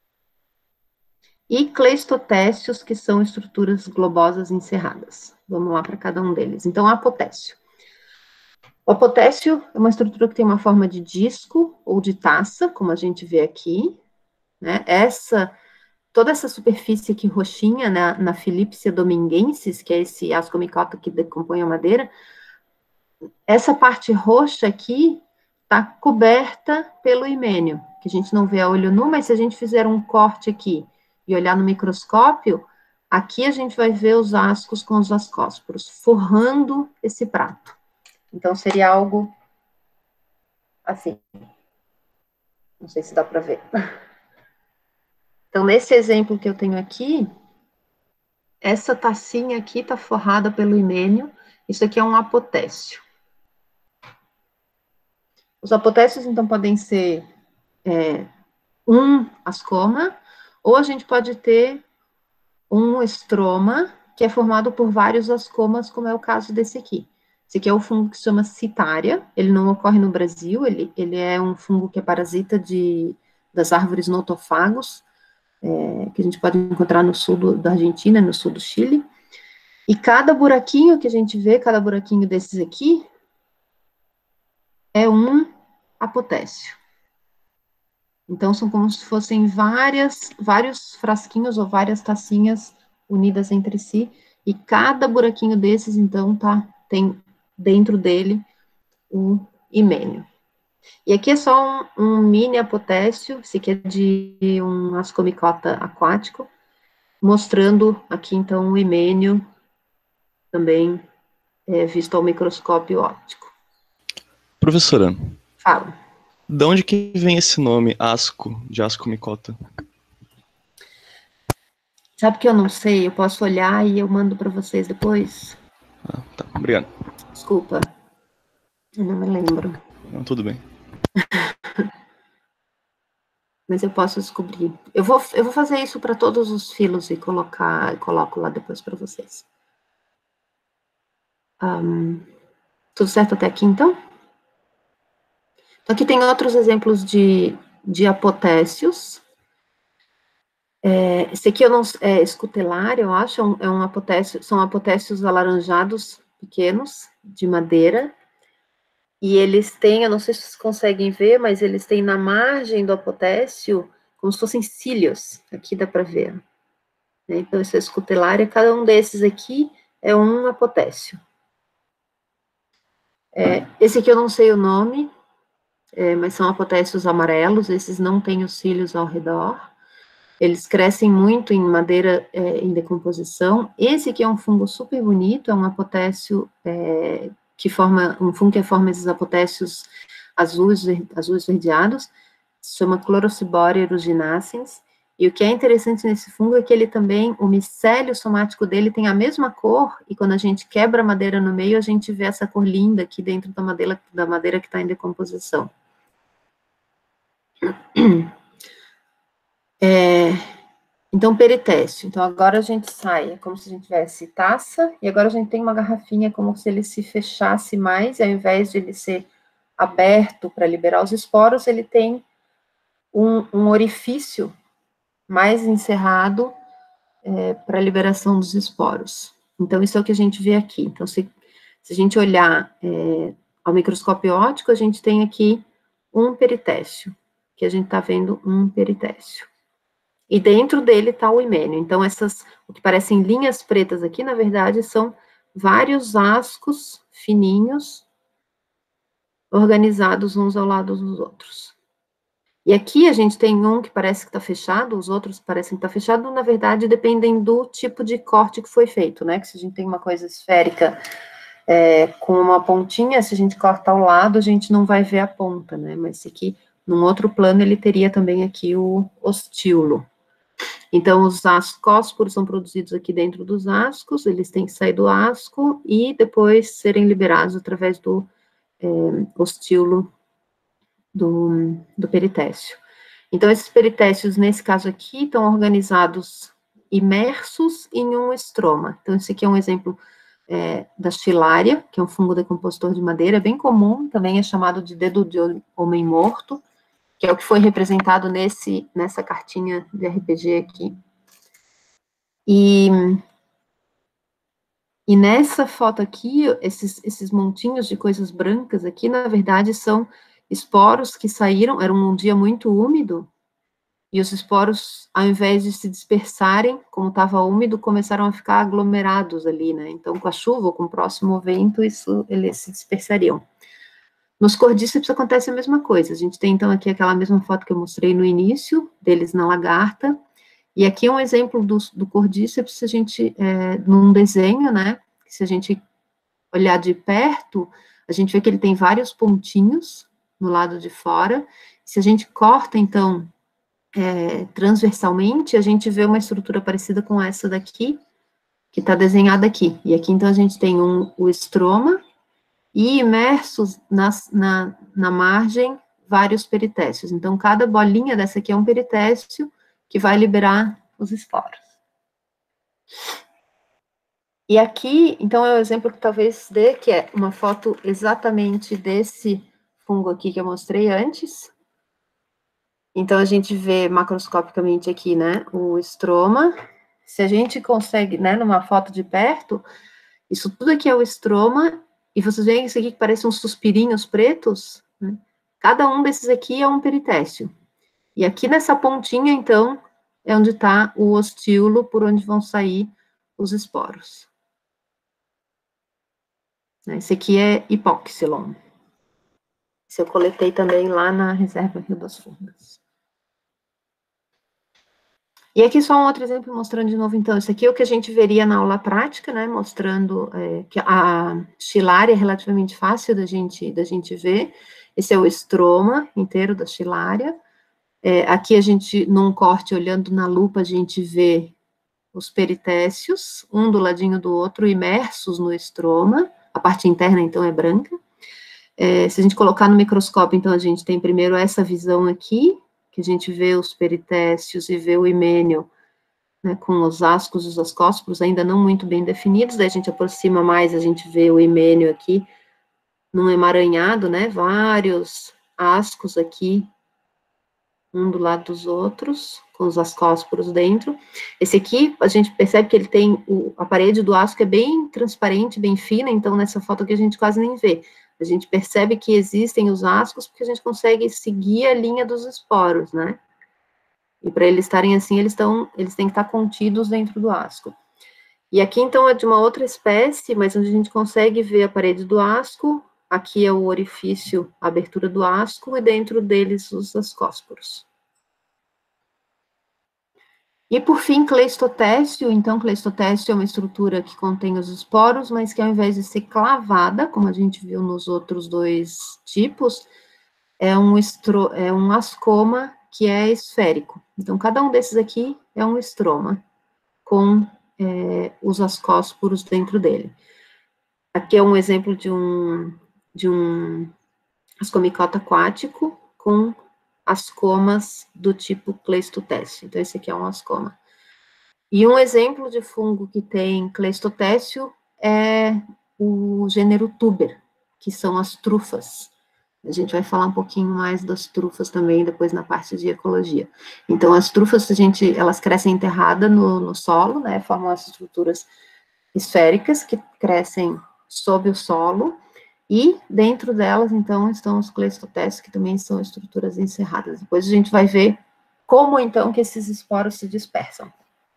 e cleistotécios, que são estruturas globosas encerradas. Vamos lá para cada um deles. Então, apotécio. O apotécio é uma estrutura que tem uma forma de disco ou de taça, como a gente vê aqui, né? Essa, toda essa superfície aqui roxinha, na, na Philipsia dominguensis, que é esse ascomicota que decompõe a madeira, essa parte roxa aqui está coberta pelo himênio, que a gente não vê a olho nu, mas se a gente fizer um corte aqui e olhar no microscópio, aqui a gente vai ver os ascos com os ascósporos, forrando esse prato. Então, seria algo assim. Não sei se dá para ver. Então, nesse exemplo que eu tenho aqui, essa tacinha aqui está forrada pelo himênio. Isso aqui é um apotécio. Os apotécios, então, podem ser é, um ascoma, ou a gente pode ter um estroma, que é formado por vários ascomas, como é o caso desse aqui. Esse aqui é o fungo que se chama citária, ele não ocorre no Brasil, ele, ele é um fungo que é parasita de, das árvores notofagos, é, que a gente pode encontrar no sul do, da Argentina, no sul do Chile, e cada buraquinho que a gente vê, cada buraquinho desses aqui, é um apotécio. Então, são como se fossem várias, vários frasquinhos ou várias tacinhas unidas entre si, e cada buraquinho desses, então, tá, tem dentro dele o himênio. E aqui é só um, um mini apotécio, esse aqui é de um ascomicota aquático, mostrando aqui, então, o himênio também é, visto ao microscópio óptico. Professora. Fala. De onde que vem esse nome, asco, de ascomicota? Sabe que eu não sei, eu posso olhar e eu mando para vocês depois? Ah, tá, obrigado. Desculpa, eu não me lembro. Não, tudo bem. Mas eu posso descobrir. Eu vou, eu vou fazer isso para todos os filos e colocar, coloco lá depois para vocês. Um, tudo certo até aqui, então? Então, aqui tem outros exemplos de, de apotécios. É, esse aqui eu não, é escutelário, eu acho, é um, é um apotécio, são apotécios alaranjados pequenos, de madeira, e eles têm, eu não sei se vocês conseguem ver, mas eles têm na margem do apotécio, como se fossem cílios, aqui dá para ver. Né? Então, esse é escutelário, cada um desses aqui é um apotécio. É, esse aqui eu não sei o nome, é, mas são apotécios amarelos, esses não têm os cílios ao redor. Eles crescem muito em madeira é, em decomposição. Esse aqui é um fungo super bonito, é um apotécio é, que forma, um fungo que forma esses apotécios azuis, azuis verdeados. se chama Chlorocibora aeruginaceens, e o que é interessante nesse fungo é que ele também, o micélio somático dele tem a mesma cor, e quando a gente quebra a madeira no meio, a gente vê essa cor linda aqui dentro da madeira, da madeira que está em decomposição. É, então, peritécio. Então, agora a gente sai, é como se a gente tivesse taça, e agora a gente tem uma garrafinha como se ele se fechasse mais, e ao invés de ele ser aberto para liberar os esporos, ele tem um, um orifício mais encerrado é, para a liberação dos esporos. Então, isso é o que a gente vê aqui. Então, se, se a gente olhar é, ao microscópio óptico, a gente tem aqui um peritécio, que a gente está vendo um peritécio. E dentro dele está o himênio. Então, essas, o que parecem linhas pretas aqui, na verdade, são vários ascos fininhos, organizados uns ao lado dos outros. E aqui a gente tem um que parece que está fechado, os outros parecem que está fechado, na verdade, dependem do tipo de corte que foi feito, né? Que se a gente tem uma coisa esférica é, com uma pontinha, se a gente corta ao lado, a gente não vai ver a ponta, né? Mas esse aqui, num outro plano, ele teria também aqui o ostíolo. Então, os ascósporos são produzidos aqui dentro dos ascos, eles têm que sair do asco e depois serem liberados através do é, ostíolo do, do peritécio. Então, esses peritécios, nesse caso aqui, estão organizados imersos em um estroma. Então, esse aqui é um exemplo é, da Chilaria, que é um fungo decompositor de madeira, bem comum, também é chamado de dedo de homem morto, que é o que foi representado nesse, nessa cartinha de R P G aqui. E, e nessa foto aqui, esses, esses montinhos de coisas brancas aqui, na verdade, são esporos que saíram, era um dia muito úmido, e os esporos, ao invés de se dispersarem, como estava úmido, começaram a ficar aglomerados ali, né? Então, com a chuva ou com o próximo vento, isso, eles se dispersariam. Nos cordíceps acontece a mesma coisa. A gente tem, então, aqui aquela mesma foto que eu mostrei no início, deles na lagarta, e aqui é um exemplo do, do cordíceps, se a gente, é, num desenho, né, se a gente olhar de perto, a gente vê que ele tem vários pontinhos no lado de fora. Se a gente corta, então, é, transversalmente, a gente vê uma estrutura parecida com essa daqui, que está desenhada aqui. E aqui, então, a gente tem um, o estroma, e imersos nas, na, na margem, vários peritécios. Então, cada bolinha dessa aqui é um peritécio que vai liberar os esporos. E aqui, então, é o exemplo que talvez dê, que é uma foto exatamente desse fungo aqui que eu mostrei antes. Então, a gente vê macroscopicamente aqui, né, o estroma. Se a gente consegue, né, numa foto de perto, isso tudo aqui é o estroma. E vocês veem isso aqui que parece uns suspirinhos pretos, né? Cada um desses aqui é um peritécio. E aqui nessa pontinha, então, é onde está o ostíolo, por onde vão sair os esporos. Esse aqui é hipóxilon. Esse eu coletei também lá na Reserva Rio das Fundas. E aqui só um outro exemplo mostrando de novo, então, isso aqui é o que a gente veria na aula prática, né, mostrando é, que a Chilaria é relativamente fácil da gente, da gente ver. Esse é o estroma inteiro da Chilaria. É, aqui a gente, num corte, olhando na lupa, a gente vê os peritécios, um do ladinho do outro, imersos no estroma. A parte interna, então, é branca. É, se a gente colocar no microscópio, então, a gente tem primeiro essa visão aqui, que a gente vê os peritécios e vê o himênio, né, com os ascos e os ascósporos ainda não muito bem definidos, daí a gente aproxima mais, a gente vê o himênio aqui, num emaranhado, né, vários ascos aqui, um do lado dos outros, com os ascósporos dentro. Esse aqui, a gente percebe que ele tem, o, a parede do asco é bem transparente, bem fina, então nessa foto aqui a gente quase nem vê. A gente percebe que existem os ascos porque a gente consegue seguir a linha dos esporos, né? E para eles estarem assim, eles, tão, eles têm que estar contidos dentro do asco. E aqui, então, é de uma outra espécie, mas onde a gente consegue ver a parede do asco. Aqui é o orifício, a abertura do asco, e dentro deles os ascósporos. E, por fim, cleistotécio. Então, cleistotécio é uma estrutura que contém os esporos, mas que ao invés de ser clavada, como a gente viu nos outros dois tipos, é um, estro, é um ascoma que é esférico. Então, cada um desses aqui é um estroma, com é, os ascósporos dentro dele. Aqui é um exemplo de um, de um ascomicota aquático com ascomas do tipo Cleistotécio. Então, esse aqui é um ascoma. E um exemplo de fungo que tem Cleistotécio é o gênero Tuber, que são as trufas. A gente vai falar um pouquinho mais das trufas também depois na parte de ecologia. Então, as trufas, a gente, elas crescem enterradas no, no solo, né, formam as estruturas esféricas que crescem sob o solo, e dentro delas, então, estão os cleistotécios, que também são estruturas encerradas. Depois a gente vai ver como, então, que esses esporos se dispersam.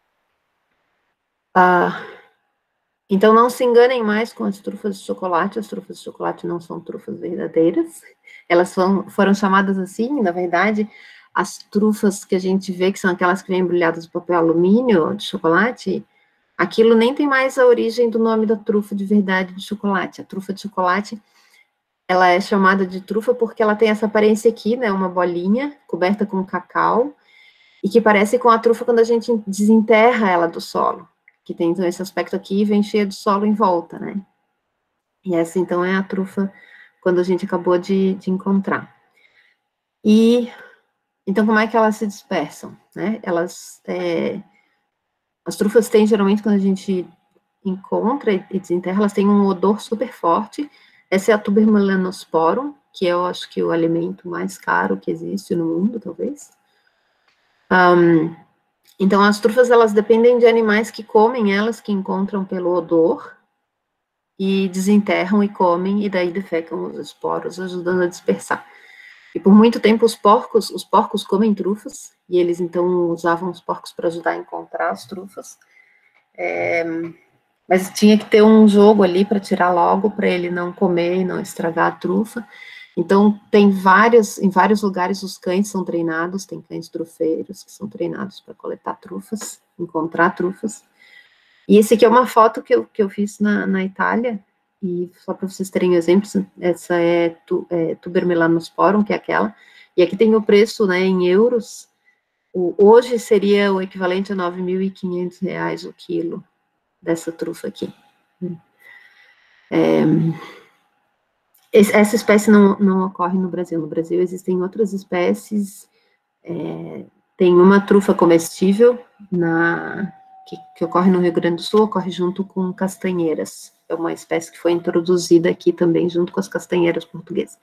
Ah, então, não se enganem mais com as trufas de chocolate. As trufas de chocolate não são trufas verdadeiras. Elas foram, foram chamadas assim, na verdade, as trufas que a gente vê, que são aquelas que vêm embrulhadas de papel alumínio de chocolate, aquilo nem tem mais a origem do nome da trufa de verdade de chocolate. A trufa de chocolate, ela é chamada de trufa porque ela tem essa aparência aqui, né, uma bolinha coberta com cacau, e que parece com a trufa quando a gente desenterra ela do solo, que tem, então, esse aspecto aqui e vem cheia de solo em volta, né? E essa, então, é a trufa quando a gente acabou de, de encontrar. E, então, como é que elas se dispersam, né? Elas, é, as trufas têm, geralmente, quando a gente encontra e desenterra, elas têm um odor super forte. Essa é a Tubermelanosporum, que eu acho que é o alimento mais caro que existe no mundo, talvez. Um, então, as trufas, elas dependem de animais que comem elas, que encontram pelo odor, e desenterram e comem, e daí defecam os esporos, ajudando a dispersar. E por muito tempo os porcos, os porcos comem trufas, e eles então usavam os porcos para ajudar a encontrar as trufas. É, mas tinha que ter um jogo ali para tirar logo, para ele não comer e não estragar a trufa. Então, tem várias, em vários lugares os cães são treinados, tem cães trufeiros que são treinados para coletar trufas, encontrar trufas. E esse aqui é uma foto que eu, que eu fiz na, na Itália, e só para vocês terem exemplos, essa é, tu, é Tubermelanosporum, que é aquela, e aqui tem o preço, né, em euros. O, hoje seria o equivalente a nove mil e quinhentos reais o quilo dessa trufa aqui. É, essa espécie não, não ocorre no Brasil. No Brasil existem outras espécies, é, tem uma trufa comestível na, que, que ocorre no Rio Grande do Sul, ocorre junto com castanheiras. É uma espécie que foi introduzida aqui também, junto com as castanheiras portuguesas.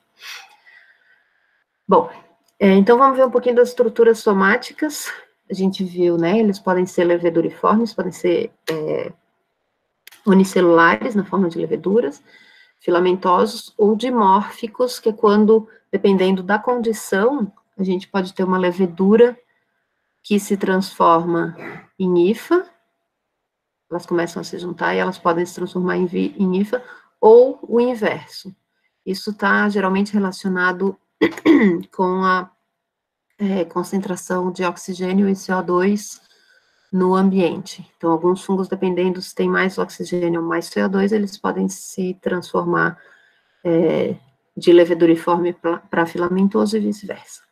Bom, é, então vamos ver um pouquinho das estruturas somáticas. A gente viu, né, eles podem ser leveduriformes, podem ser é, unicelulares, na forma de leveduras, filamentosos, ou dimórficos, que é quando, dependendo da condição, a gente pode ter uma levedura que se transforma em hifa, elas começam a se juntar e elas podem se transformar em, em hifa, ou o inverso. Isso está geralmente relacionado com a é, concentração de oxigênio e C O dois no ambiente. Então, alguns fungos, dependendo se tem mais oxigênio ou mais C O dois, eles podem se transformar é, de leveduriforme para filamentoso e vice-versa.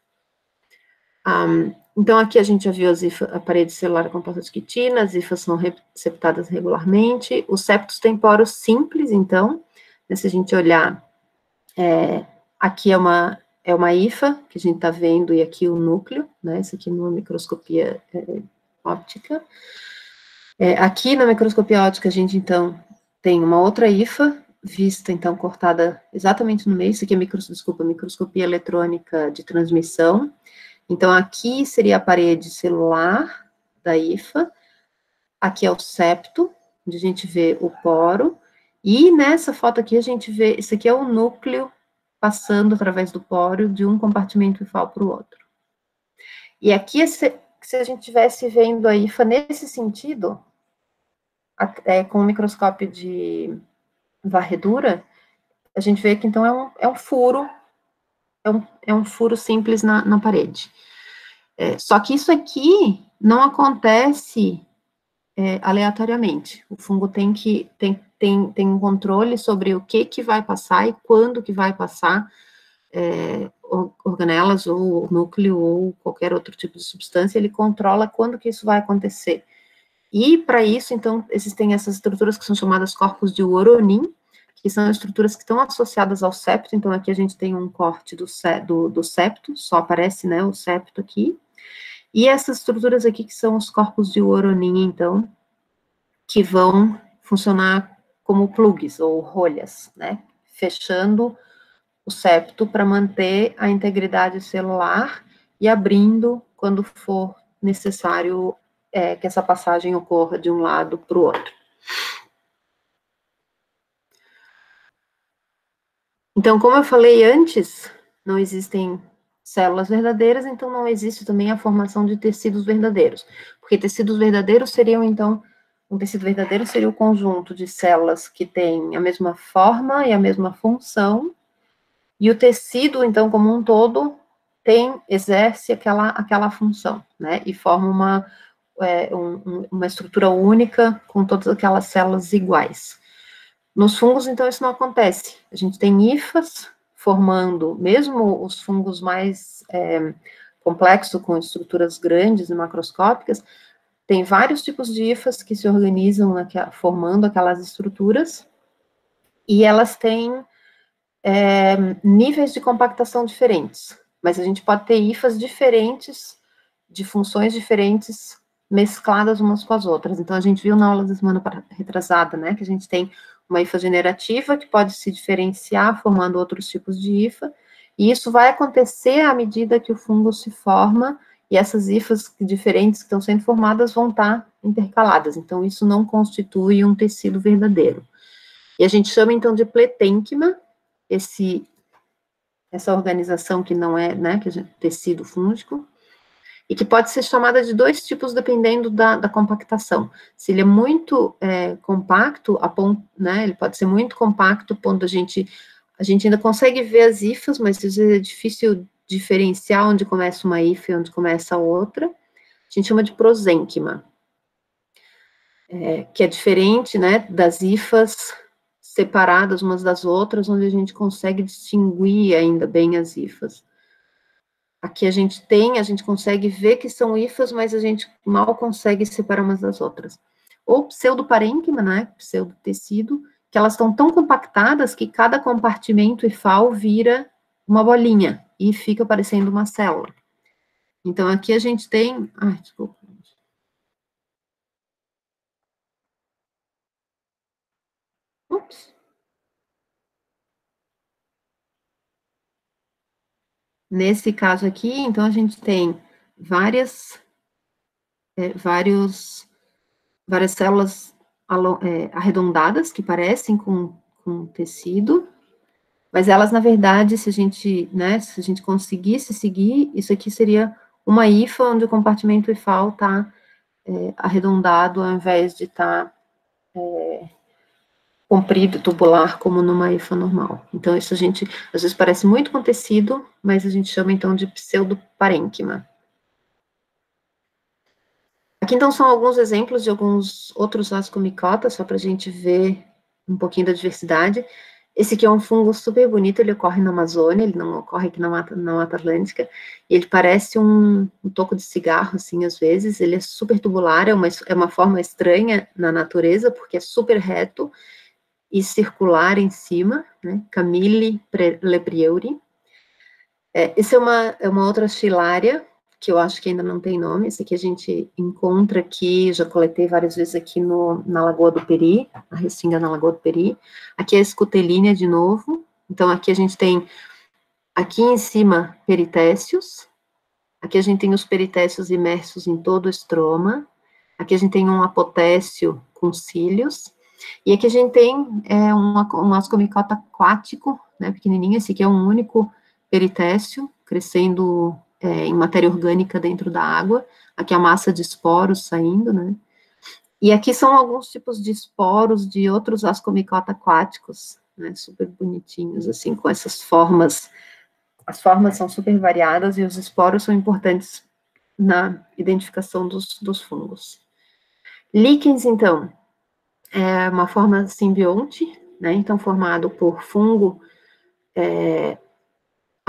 Um, então, aqui a gente já viu as hifas, a parede celular composta de quitina, as hifas são septadas regularmente, os septos têm poros simples, então, né, se a gente olhar, é, aqui é uma, é uma hifa, que a gente está vendo, e aqui o núcleo, né, esse aqui numa microscopia é, óptica. É, aqui na microscopia óptica, a gente, então, tem uma outra hifa, vista, então, cortada exatamente no meio. Isso aqui é, micros, desculpa, microscopia eletrônica de transmissão. Então, aqui seria a parede celular da hifa, aqui é o septo, onde a gente vê o poro, e nessa foto aqui a gente vê, isso aqui é o núcleo passando através do poro de um compartimento hifal para o outro. E aqui, se, se a gente estivesse vendo a hifa nesse sentido, é, com o microscópio de varredura, a gente vê que então é um, é um furo, é um, é um furo simples na, na parede. É, só que isso aqui não acontece é, aleatoriamente. O fungo tem que tem, tem, tem um controle sobre o que que vai passar e quando que vai passar é, organelas, ou núcleo, ou qualquer outro tipo de substância, ele controla quando que isso vai acontecer. E, para isso, então, existem essas estruturas que são chamadas corpos de Woronin, que são estruturas que estão associadas ao septo. Então, aqui a gente tem um corte do, do, do septo, só aparece, né, o septo aqui. E essas estruturas aqui, que são os corpos de Woronin, então, que vão funcionar como plugs, ou rolhas, né, fechando o septo para manter a integridade celular e abrindo quando for necessário é, que essa passagem ocorra de um lado para o outro. Então, como eu falei antes, não existem células verdadeiras, então não existe também a formação de tecidos verdadeiros, porque tecidos verdadeiros seriam, então, um tecido verdadeiro seria o conjunto de células que têm a mesma forma e a mesma função, e o tecido, então, como um todo, tem, exerce aquela, aquela função, né, e forma uma, é, um, uma estrutura única com todas aquelas células iguais. Nos fungos, então, isso não acontece. A gente tem hifas formando, mesmo os fungos mais é, complexos, com estruturas grandes e macroscópicas, tem vários tipos de hifas que se organizam naquela, formando aquelas estruturas, e elas têm é, níveis de compactação diferentes, mas a gente pode ter hifas diferentes, de funções diferentes, mescladas umas com as outras. Então, a gente viu na aula da semana retrasada, né, que a gente tem uma hifa generativa, que pode se diferenciar, formando outros tipos de hifa, e isso vai acontecer à medida que o fungo se forma, e essas hifas diferentes que estão sendo formadas vão estar intercaladas. Então, isso não constitui um tecido verdadeiro. E a gente chama, então, de pletênquima, esse, essa organização que não é, né, que é tecido fúngico, e que pode ser chamada de dois tipos, dependendo da, da compactação. Se ele é muito é, compacto, a ponto, né, ele pode ser muito compacto, a ponto a gente, a gente ainda consegue ver as hifas, mas às vezes é difícil diferenciar onde começa uma hifa e onde começa a outra. A gente chama de prosênquima, é, que é diferente, né, das hifas separadas umas das outras, onde a gente consegue distinguir ainda bem as hifas. Aqui a gente tem, a gente consegue ver que são hifas, mas a gente mal consegue separar umas das outras. Ou pseudoparênquima, né, pseudotecido, que elas estão tão compactadas que cada compartimento hifal vira uma bolinha e fica parecendo uma célula. Então, aqui a gente tem... Ai, desculpa. Ups. Nesse caso aqui, então, a gente tem várias, é, vários, várias células é, arredondadas, que parecem com, com tecido, mas elas, na verdade, se a gente, né, se a gente conseguisse seguir, isso aqui seria uma hifa, onde o compartimento hifal está é, arredondado, ao invés de estar tá, é, comprido, tubular, como numa hifa normal. Então, isso a gente, às vezes, parece muito com tecido, mas a gente chama, então, de pseudoparênquima. Aqui, então, são alguns exemplos de alguns outros ascomicotas, só para a gente ver um pouquinho da diversidade. Esse aqui é um fungo super bonito, ele ocorre na Amazônia, ele não ocorre aqui na Mata, na Mata Atlântica, e ele parece um, um toco de cigarro, assim, às vezes. Ele é super tubular, é uma, é uma forma estranha na natureza, porque é super reto e circular em cima, né? Camille leprieuri. É, esse é uma, é uma outra estilária, que eu acho que ainda não tem nome. Esse aqui a gente encontra aqui, já coletei várias vezes aqui no, na Lagoa do Peri, a restinga na Lagoa do Peri. Aqui é a escutelínea de novo. Então, aqui a gente tem, aqui em cima, peritécios. Aqui a gente tem os peritécios imersos em todo o estroma. Aqui a gente tem um apotécio com cílios. E aqui a gente tem é, um, um ascomicota aquático, né, pequenininho. Esse aqui é um único peritécio, crescendo é, em matéria orgânica dentro da água. Aqui a massa de esporos saindo, né. E aqui são alguns tipos de esporos de outros ascomicota aquáticos, né, super bonitinhos, assim, com essas formas. As formas são super variadas e os esporos são importantes na identificação dos, dos fungos. Líquens, então, é uma forma simbionte, né, então formado por fungo é,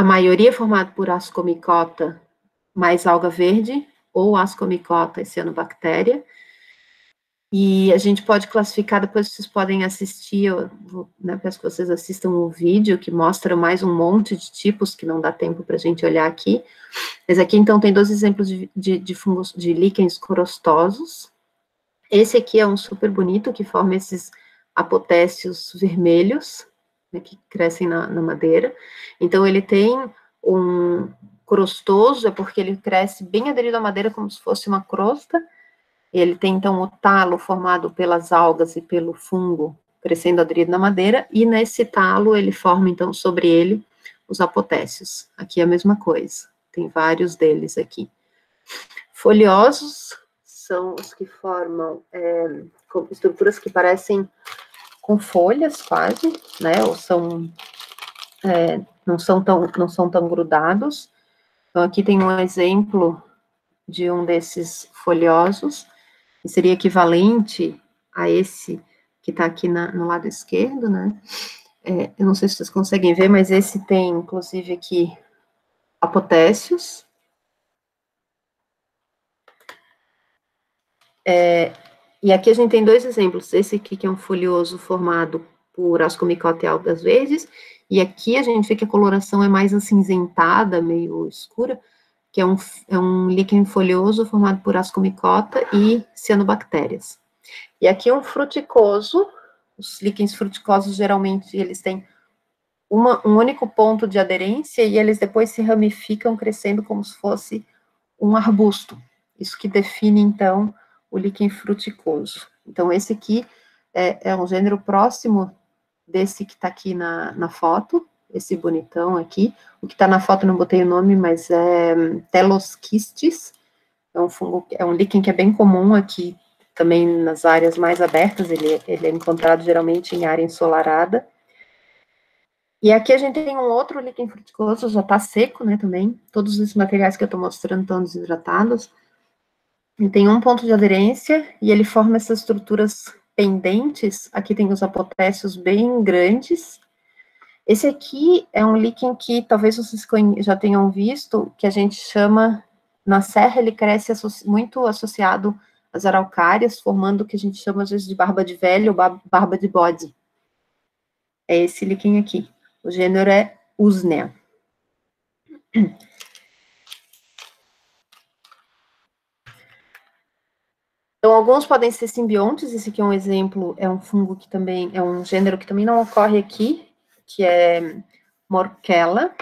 a maioria é formada por ascomicota mais alga verde, ou ascomicota e cianobactéria. E a gente pode classificar, depois vocês podem assistir, eu vou, né, peço que vocês assistam um vídeo que mostra mais um monte de tipos, que não dá tempo para a gente olhar aqui. Mas aqui, então, tem dois exemplos de, de, de fungos, de líquens corostosos. Esse aqui é um super bonito, que forma esses apotécios vermelhos, né, que crescem na, na madeira. Então, ele tem um crostoso, é porque ele cresce bem aderido à madeira, como se fosse uma crosta. Ele tem, então, o talo formado pelas algas e pelo fungo crescendo aderido na madeira, e nesse talo ele forma, então, sobre ele, os apotécios. Aqui é a mesma coisa, tem vários deles aqui. Foliosos são os que formam é, estruturas que parecem com folhas, quase, né, ou são, é, não são tão, não são tão grudados. Então, aqui tem um exemplo de um desses foliosos, que seria equivalente a esse que está aqui na, no lado esquerdo, né? É, eu não sei se vocês conseguem ver, mas esse tem, inclusive, aqui, apotécios. É, e aqui a gente tem dois exemplos. Esse aqui, que é um folioso formado por ascomicota e algas verdes, e aqui a gente vê que a coloração é mais acinzentada, meio escura, que é um, é um líquen folioso formado por ascomicota e cianobactérias. E aqui um fruticoso, os líquens fruticosos, geralmente, eles têm uma, um único ponto de aderência, e eles depois se ramificam, crescendo como se fosse um arbusto. Isso que define, então, o líquen fruticoso. Então, esse aqui é, é um gênero próximo desse que está aqui na, na foto, esse bonitão aqui. O que está na foto não botei o nome, mas é Telosquistes, é um fungo, é um líquen que é bem comum aqui, também nas áreas mais abertas, ele, ele é encontrado geralmente em área ensolarada. E aqui a gente tem um outro líquen fruticoso, já está seco, né, também, todos os materiais que eu estou mostrando estão desidratados. Ele tem um ponto de aderência, e ele forma essas estruturas pendentes. Aqui tem os apotécios bem grandes. Esse aqui é um líquen que talvez vocês já tenham visto, que a gente chama, na serra ele cresce associ, muito associado às araucárias, formando o que a gente chama às vezes de barba de velho ou barba de bode. É esse líquen aqui. O gênero é Usnea. Então, alguns podem ser simbiontes. Esse aqui é um exemplo, é um fungo que também, é um gênero que também não ocorre aqui, que é Morchella.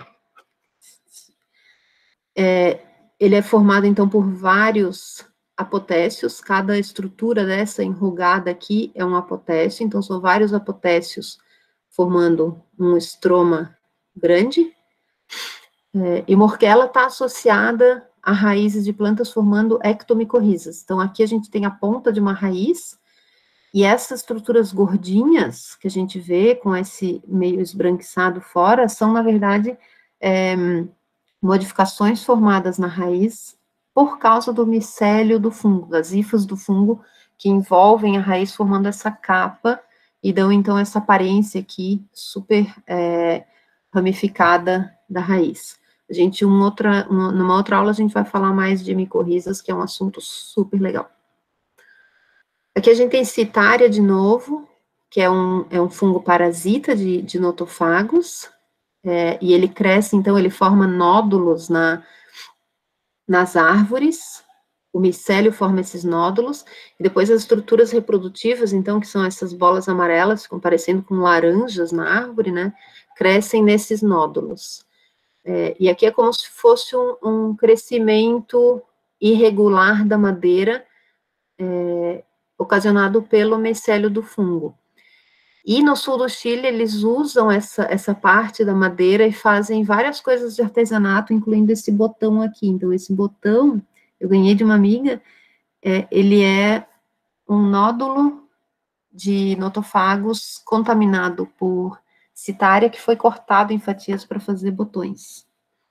É, ele é formado, então, por vários apotécios. Cada estrutura dessa enrugada aqui é um apotécio, então são vários apotécios formando um estroma grande. É, e Morchella está associada a raízes de plantas formando ectomicorrizas. Então, aqui a gente tem a ponta de uma raiz, e essas estruturas gordinhas que a gente vê com esse meio esbranquiçado fora, são, na verdade, é, modificações formadas na raiz por causa do micélio do fungo, das hifas do fungo, que envolvem a raiz formando essa capa, e dão, então, essa aparência aqui, super é, ramificada da raiz. A gente, um outra, uma, numa outra aula, a gente vai falar mais de micorrizas, que é um assunto super legal. Aqui a gente tem citária de novo, que é um, é um fungo parasita de, de notofagos, é, e ele cresce, então, ele forma nódulos na, nas árvores, o micélio forma esses nódulos, e depois as estruturas reprodutivas, então, que são essas bolas amarelas, ficam parecendo com laranjas na árvore, né, crescem nesses nódulos. É, e aqui é como se fosse um, um crescimento irregular da madeira, é, ocasionado pelo micélio do fungo. E no sul do Chile, eles usam essa, essa parte da madeira e fazem várias coisas de artesanato, incluindo esse botão aqui. Então, esse botão, eu ganhei de uma amiga, é, ele é um nódulo de notofagos contaminado por citária, que foi cortado em fatias para fazer botões.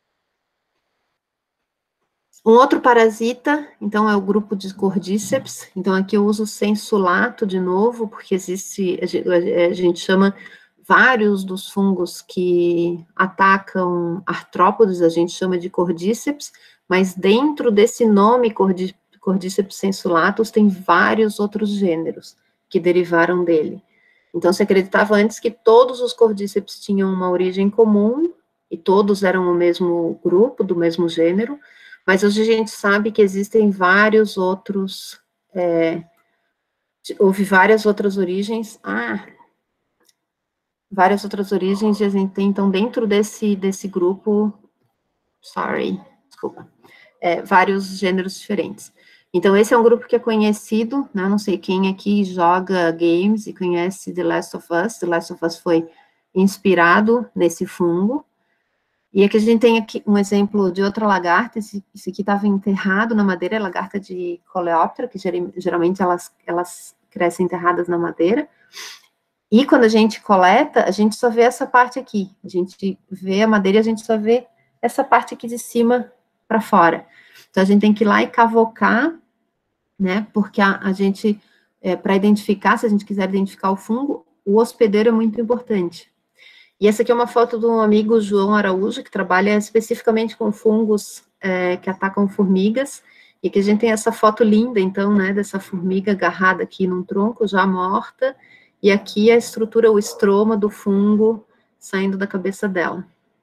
Um outro parasita, então, é o grupo de Cordyceps. Então, aqui eu uso sensulato de novo, porque existe, a gente chama vários dos fungos que atacam artrópodes, a gente chama de Cordyceps, mas dentro desse nome Cordyceps sensulatus tem vários outros gêneros que derivaram dele. Então, se acreditava antes que todos os Cordyceps tinham uma origem comum, e todos eram o mesmo grupo, do mesmo gênero, mas hoje a gente sabe que existem vários outros, é, houve várias outras origens, ah, várias outras origens, e a gente tem, então, dentro desse, desse grupo, sorry, desculpa, é, vários gêneros diferentes. Então, esse é um grupo que é conhecido, né, não sei quem aqui joga games e conhece The Last of Us, The Last of Us foi inspirado nesse fungo, e aqui a gente tem aqui um exemplo de outra lagarta, esse, esse aqui estava enterrado na madeira, é lagarta de coleóptera, que geralmente elas, elas crescem enterradas na madeira, e quando a gente coleta, a gente só vê essa parte aqui, a gente vê a madeira e a gente só vê essa parte aqui de cima para fora. Então, a gente tem que ir lá e cavocar, né, porque a, a gente, é, para identificar, se a gente quiser identificar o fungo, o hospedeiro é muito importante. E essa aqui é uma foto de um amigo, João Araújo, que trabalha especificamente com fungos é, que atacam formigas, e que a gente tem essa foto linda, então, né, dessa formiga agarrada aqui num tronco, já morta, e aqui a estrutura, o estroma do fungo saindo da cabeça dela.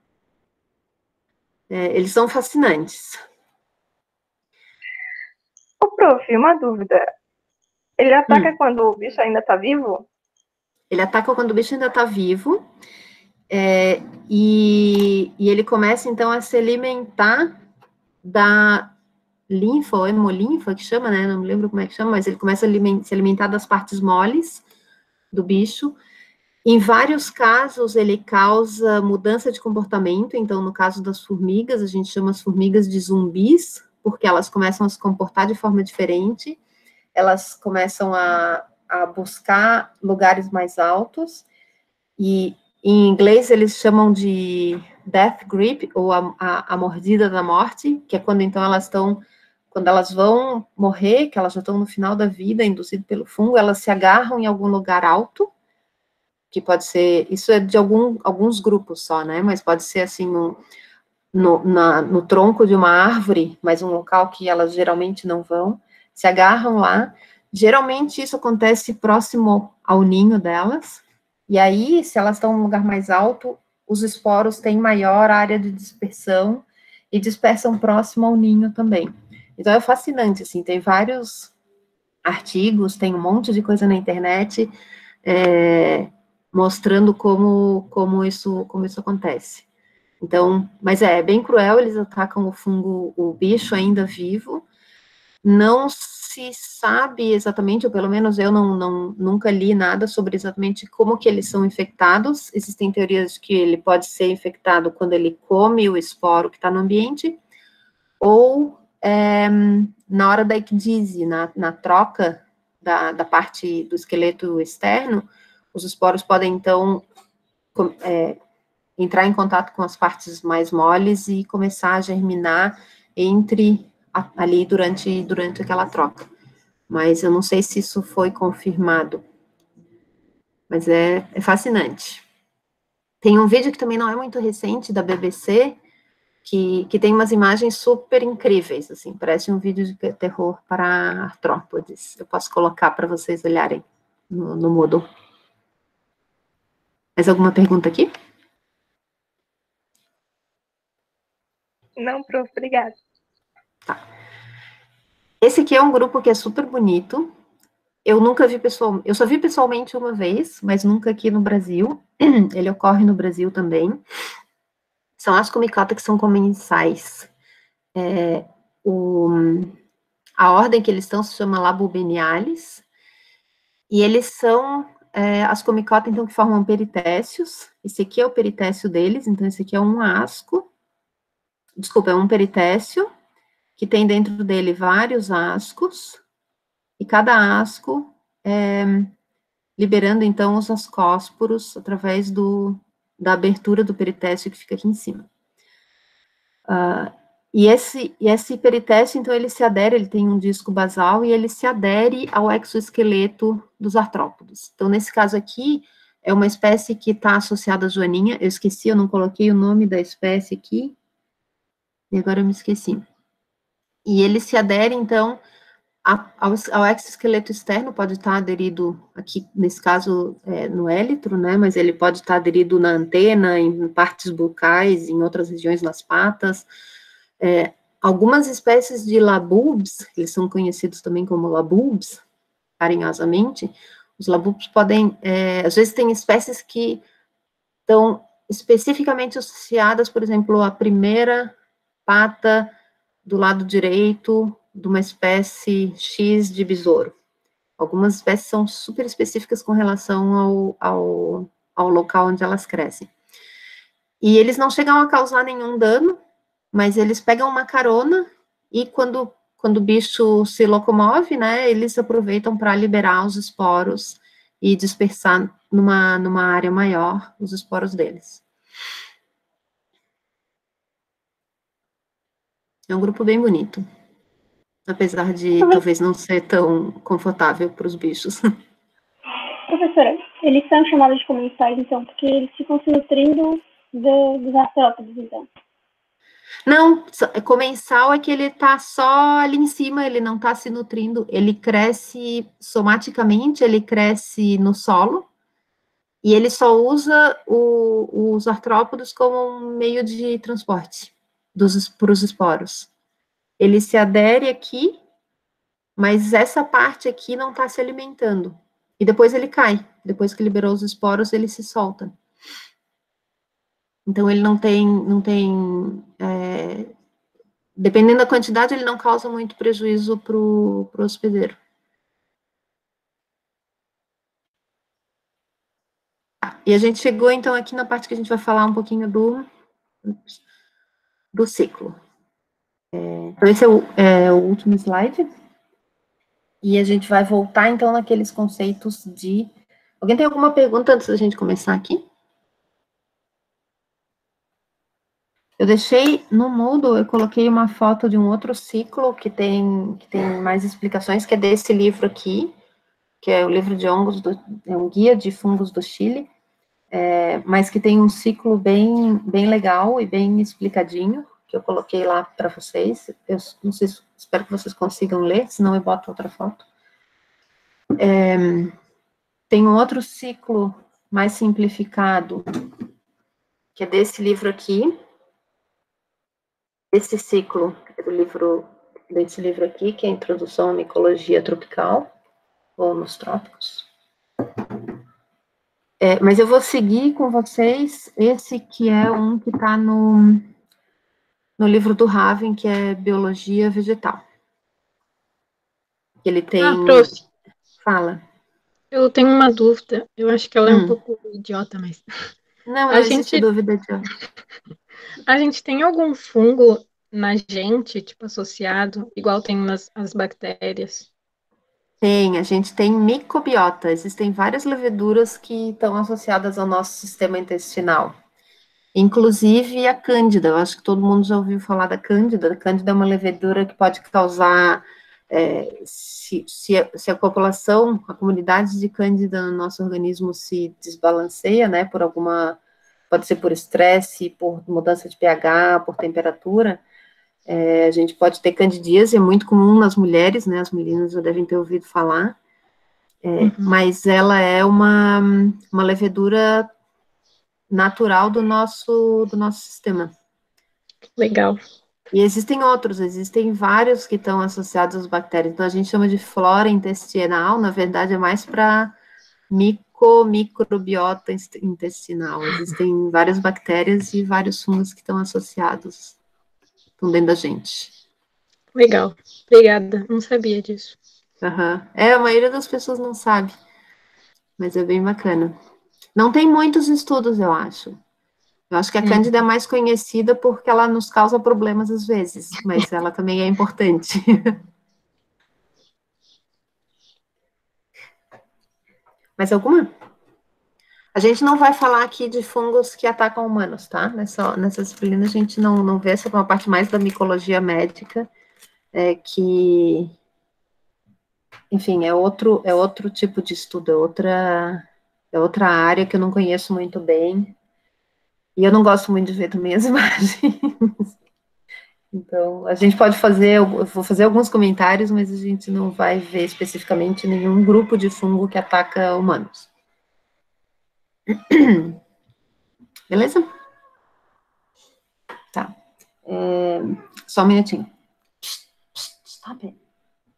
É, eles são fascinantes. Ô, prof, uma dúvida. Ele ataca Hum. quando o bicho ainda tá vivo? Ele ataca quando o bicho ainda tá vivo, é, e, e ele começa, então, a se alimentar da linfa, ou hemolinfa, que chama, né, não me lembro como é que chama, mas ele começa a se alimentar das partes moles do bicho. Em vários casos, ele causa mudança de comportamento, então, no caso das formigas, a gente chama as formigas de zumbis, porque elas começam a se comportar de forma diferente, elas começam a, a buscar lugares mais altos, e em inglês eles chamam de death grip, ou a, a, a mordida da morte, que é quando, então, elas estão, quando elas vão morrer, que elas já estão no final da vida, induzido pelo fungo, elas se agarram em algum lugar alto, que pode ser, isso é de algum, alguns grupos só, né, mas pode ser, assim, no, no, na, no tronco de uma árvore, mas um local que elas geralmente não vão, se agarram lá, geralmente isso acontece próximo ao ninho delas, e aí, se elas estão em um lugar mais alto, os esporos têm maior área de dispersão, e dispersam próximo ao ninho também. Então, é fascinante, assim, tem vários artigos, tem um monte de coisa na internet, é, mostrando como, como, isso, como isso acontece. Então, mas é, é bem cruel, eles atacam o fungo, o bicho ainda vivo, não se sabe exatamente, ou pelo menos eu não, não, nunca li nada sobre exatamente como que eles são infectados, existem teorias de que ele pode ser infectado quando ele come o esporo que está no ambiente, ou é, na hora da ecdise, na, na troca da, da parte do esqueleto externo, os esporos podem, então, é, entrar em contato com as partes mais moles e começar a germinar entre a, ali durante, durante aquela troca. Mas eu não sei se isso foi confirmado. Mas é, é fascinante. Tem um vídeo que também não é muito recente, da B B C, que, que tem umas imagens super incríveis, assim, parece um vídeo de terror para artrópodes. Eu posso colocar para vocês olharem no, no Moodle. Mais alguma pergunta aqui? Não, prof, obrigada. Tá. Esse aqui é um grupo que é super bonito. Eu nunca vi pessoalmente, eu só vi pessoalmente uma vez, mas nunca aqui no Brasil. Ele ocorre no Brasil também. São as Comicota, que são comensais. É, o, a ordem que eles estão se chama Labubeniales. E eles são é, as Comicota, então, que formam peritécios. Esse aqui é o peritécio deles, então esse aqui é um asco. Desculpa, é um peritécio, que tem dentro dele vários ascos, e cada asco é, liberando, então, os ascósporos através do, da abertura do peritécio que fica aqui em cima. Uh, e, esse, e esse peritécio, então, ele se adere, ele tem um disco basal, e ele se adere ao exoesqueleto dos artrópodes. Então, nesse caso aqui, é uma espécie que está associada à joaninha. Eu esqueci, eu não coloquei o nome da espécie aqui, e agora eu me esqueci. E ele se adere, então, a, ao, ao exoesqueleto externo, pode estar aderido, aqui, nesse caso, é, no élitro, né, mas ele pode estar aderido na antena, em partes bucais, em outras regiões nas patas. É, algumas espécies de labubs, eles são conhecidos também como labubs, carinhosamente, os labubs podem, é, às vezes tem espécies que estão especificamente associadas, por exemplo, à primeira pata do lado direito de uma espécie X de besouro. Algumas espécies são super específicas com relação ao, ao, ao local onde elas crescem. E eles não chegam a causar nenhum dano, mas eles pegam uma carona e quando, quando o bicho se locomove, né, eles aproveitam para liberar os esporos e dispersar numa, numa área maior os esporos deles. É um grupo bem bonito, apesar de talvez não ser tão confortável para os bichos. Professora, eles são chamados de comensais, então, porque eles ficam se nutrindo do, dos artrópodes, então. Não, comensal é que ele está só ali em cima, ele não está se nutrindo, ele cresce somaticamente, ele cresce no solo, e ele só usa o, os artrópodes como um meio de transporte para os esporos. Ele se adere aqui, mas essa parte aqui não está se alimentando. E depois ele cai. Depois que liberou os esporos, ele se solta. Então, ele não tem... Não tem é, dependendo da quantidade, ele não causa muito prejuízo para o hospedeiro. E a gente chegou, então, aqui na parte que a gente vai falar um pouquinho do, do ciclo. É, então, esse é o, é o último slide. E a gente vai voltar, então, naqueles conceitos de... Alguém tem alguma pergunta antes da gente começar aqui? Eu deixei no Moodle, eu coloquei uma foto de um outro ciclo que tem, que tem mais explicações, que é desse livro aqui, que é o livro de hongos, do, é um guia de fungos do Chile, é, mas que tem um ciclo bem, bem legal e bem explicadinho, que eu coloquei lá para vocês. Eu não sei, espero que vocês consigam ler, senão eu boto outra foto. É, tem um outro ciclo mais simplificado, que é desse livro aqui. Esse ciclo é do livro, desse livro aqui, que é a Introdução à Micologia Tropical, ou nos Trópicos. É, mas eu vou seguir com vocês esse que é um que está no, no livro do Raven, que é Biologia Vegetal. Ele tem... Ah, prof. Fala. Eu tenho uma dúvida. Eu acho que ela é Hum. um pouco idiota, mas... Não, a não gente... existe dúvida de... A gente tem algum fungo na gente, tipo, associado, igual tem nas as bactérias? Tem, a gente tem microbiota. Existem várias leveduras que estão associadas ao nosso sistema intestinal. Inclusive a cândida, eu acho que todo mundo já ouviu falar da cândida. A cândida é uma levedura que pode causar, é, se, se, a, se a população, a comunidade de cândida no nosso organismo se desbalanceia, né, por alguma, pode ser por estresse, por mudança de pH, por temperatura, é, a gente pode ter candidíase, é muito comum nas mulheres, né, as meninas já devem ter ouvido falar, é, uhum. Mas ela é uma, uma levedura natural do nosso, do nosso sistema. Legal. E existem outros, existem vários que estão associados às bactérias. Então, a gente chama de flora intestinal, na verdade, é mais para mico, microbiota intestinal. Existem várias bactérias e vários fungos que estão associados, estão dentro da gente. Legal, obrigada, não sabia disso. Uhum. É, a maioria das pessoas não sabe, mas é bem bacana. Não tem muitos estudos, eu acho. Eu acho que a hum. cândida é mais conhecida porque ela nos causa problemas às vezes, mas ela também é importante. Mais alguma? A gente não vai falar aqui de fungos que atacam humanos, tá? Nessa, nessa disciplina a gente não, não vê, essa é uma parte mais da micologia médica, é, que, enfim, é outro, é outro tipo de estudo, é outra, é outra área que eu não conheço muito bem, e eu não gosto muito de ver também as imagens. Então, a gente pode fazer, eu vou fazer alguns comentários, mas a gente não vai ver especificamente nenhum grupo de fungo que ataca humanos. Beleza? Tá. É, só um minutinho. Stop it.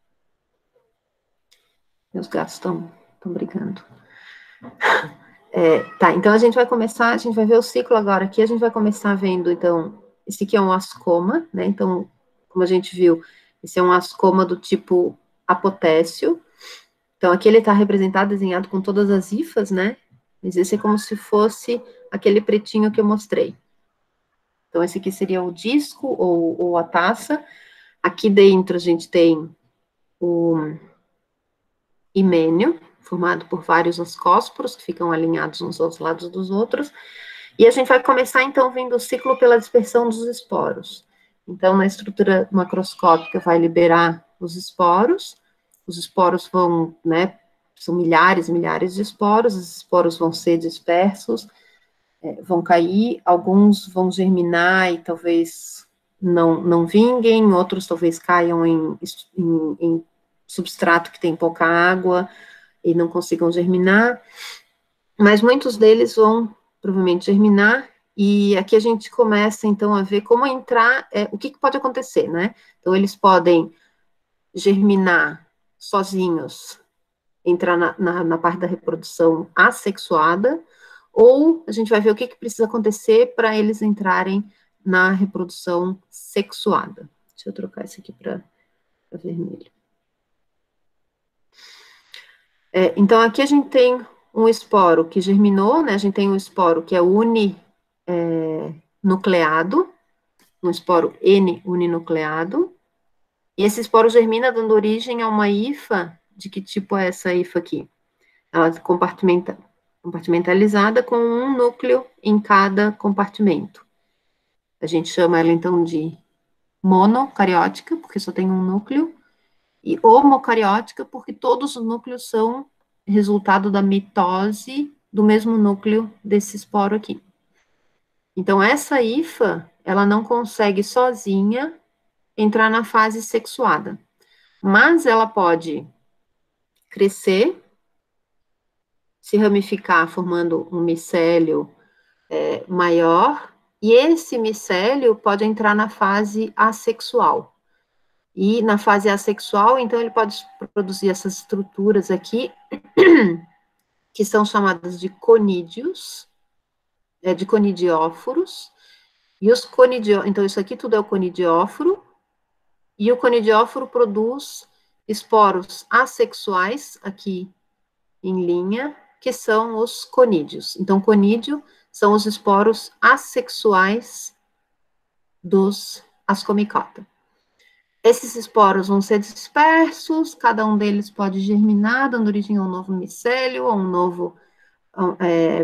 Meus gatos estão brincando. É, tá, então a gente vai começar, a gente vai ver o ciclo agora aqui, a gente vai começar vendo, então, esse aqui é um ascoma, né, então, como a gente viu, esse é um ascoma do tipo apotécio, então aqui ele está representado, desenhado com todas as hifas, né, mas esse é como se fosse aquele pretinho que eu mostrei. Então esse aqui seria o disco ou, ou a taça, aqui dentro a gente tem o himênio, formado por vários ascósporos, que ficam alinhados uns aos lados dos outros, e a gente vai começar, então, vendo o ciclo pela dispersão dos esporos. Então, na estrutura macroscópica, vai liberar os esporos, os esporos vão, né, são milhares e milhares de esporos, os esporos vão ser dispersos, é, vão cair, alguns vão germinar e talvez não, não vinguem, outros talvez caiam em, em, em substrato que tem pouca água, e não consigam germinar, mas muitos deles vão provavelmente germinar, e aqui a gente começa, então, a ver como entrar, é, o que, que pode acontecer, né? Então, eles podem germinar sozinhos, entrar na, na, na parte da reprodução assexuada, ou a gente vai ver o que, que precisa acontecer para eles entrarem na reprodução sexuada. Deixa eu trocar isso aqui para vermelho. É, então, aqui a gente tem um esporo que germinou, né, a gente tem um esporo que é uninucleado, é, um esporo N-uninucleado, e esse esporo germina dando origem a uma hifa. De que tipo é essa hifa aqui? Ela é compartimenta, compartimentalizada com um núcleo em cada compartimento. A gente chama ela, então, de monocariótica, porque só tem um núcleo, e homocariótica, porque todos os núcleos são resultado da mitose do mesmo núcleo desse esporo aqui. Então, essa hifa, ela não consegue sozinha entrar na fase sexuada, mas ela pode crescer, se ramificar, formando um micélio é, maior, e esse micélio pode entrar na fase assexual. E na fase assexual, então, ele pode produzir essas estruturas aqui, que são chamadas de conídeos, é, de conidióforos, e os conidióforos, então, isso aqui tudo é o conidióforo, e o conidióforo produz esporos assexuais, aqui em linha, que são os conídeos. Então, conídeo são os esporos assexuais dos ascomicota. Esses esporos vão ser dispersos, cada um deles pode germinar, dando origem a um novo micélio, a um novo, é,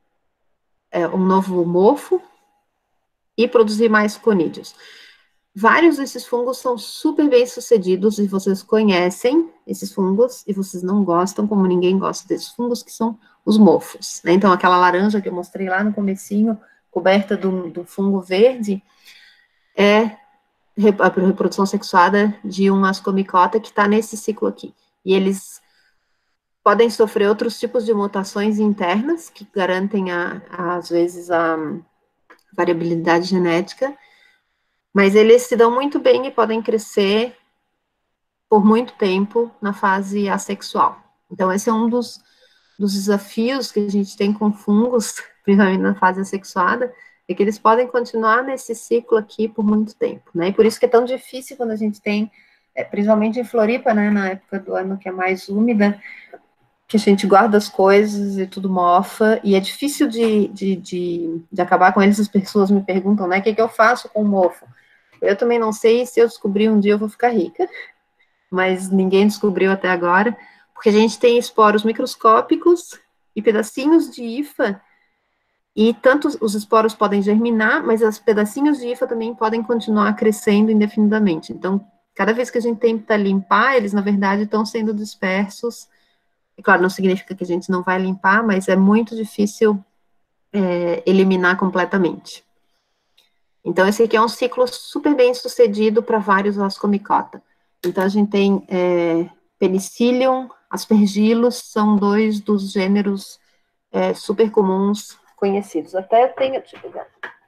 é, um novo mofo, e produzir mais conídeos. Vários desses fungos são super bem sucedidos, e vocês conhecem esses fungos, e vocês não gostam, como ninguém gosta desses fungos, que são os mofos, né? Então, aquela laranja que eu mostrei lá no comecinho, coberta do, do fungo verde, é a reprodução sexuada de um ascomicota que está nesse ciclo aqui. E eles podem sofrer outros tipos de mutações internas, que garantem, a, a, às vezes, a variabilidade genética, mas eles se dão muito bem e podem crescer por muito tempo na fase assexual. Então, esse é um dos, dos desafios que a gente tem com fungos, principalmente na fase assexuada, é que eles podem continuar nesse ciclo aqui por muito tempo, né? E por isso que é tão difícil quando a gente tem, é, principalmente em Floripa, né, na época do ano que é mais úmida, que a gente guarda as coisas e tudo mofa, e é difícil de, de, de, de acabar com eles. As pessoas me perguntam, né, o que, que eu faço com o mofo? Eu também não sei, se eu descobrir um dia eu vou ficar rica, mas ninguém descobriu até agora, porque a gente tem esporos microscópicos e pedacinhos de hifa, e tanto os esporos podem germinar, mas os pedacinhos de hifa também podem continuar crescendo indefinidamente. Então, cada vez que a gente tenta limpar, eles, na verdade, estão sendo dispersos É claro, não significa que a gente não vai limpar, mas é muito difícil é, eliminar completamente. Então, esse aqui é um ciclo super bem sucedido para vários ascomicota. Então, a gente tem é, Penicillium, Aspergillus, são dois dos gêneros é, super comuns conhecidos. Até eu tenho, deixa eu pegar,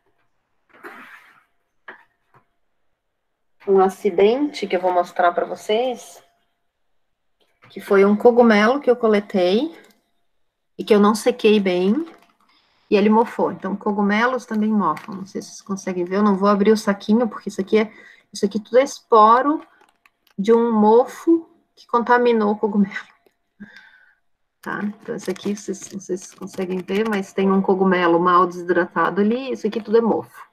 um acidente que eu vou mostrar para vocês, que foi um cogumelo que eu coletei e que eu não sequei bem, e ele mofou. Então, cogumelos também mofam. Não sei se vocês conseguem ver, eu não vou abrir o saquinho, porque isso aqui, é, isso aqui tudo é esporo de um mofo que contaminou o cogumelo. Tá? Então, esse aqui, vocês, não sei se vocês conseguem ver, mas tem um cogumelo mal desidratado ali, isso aqui tudo é mofo.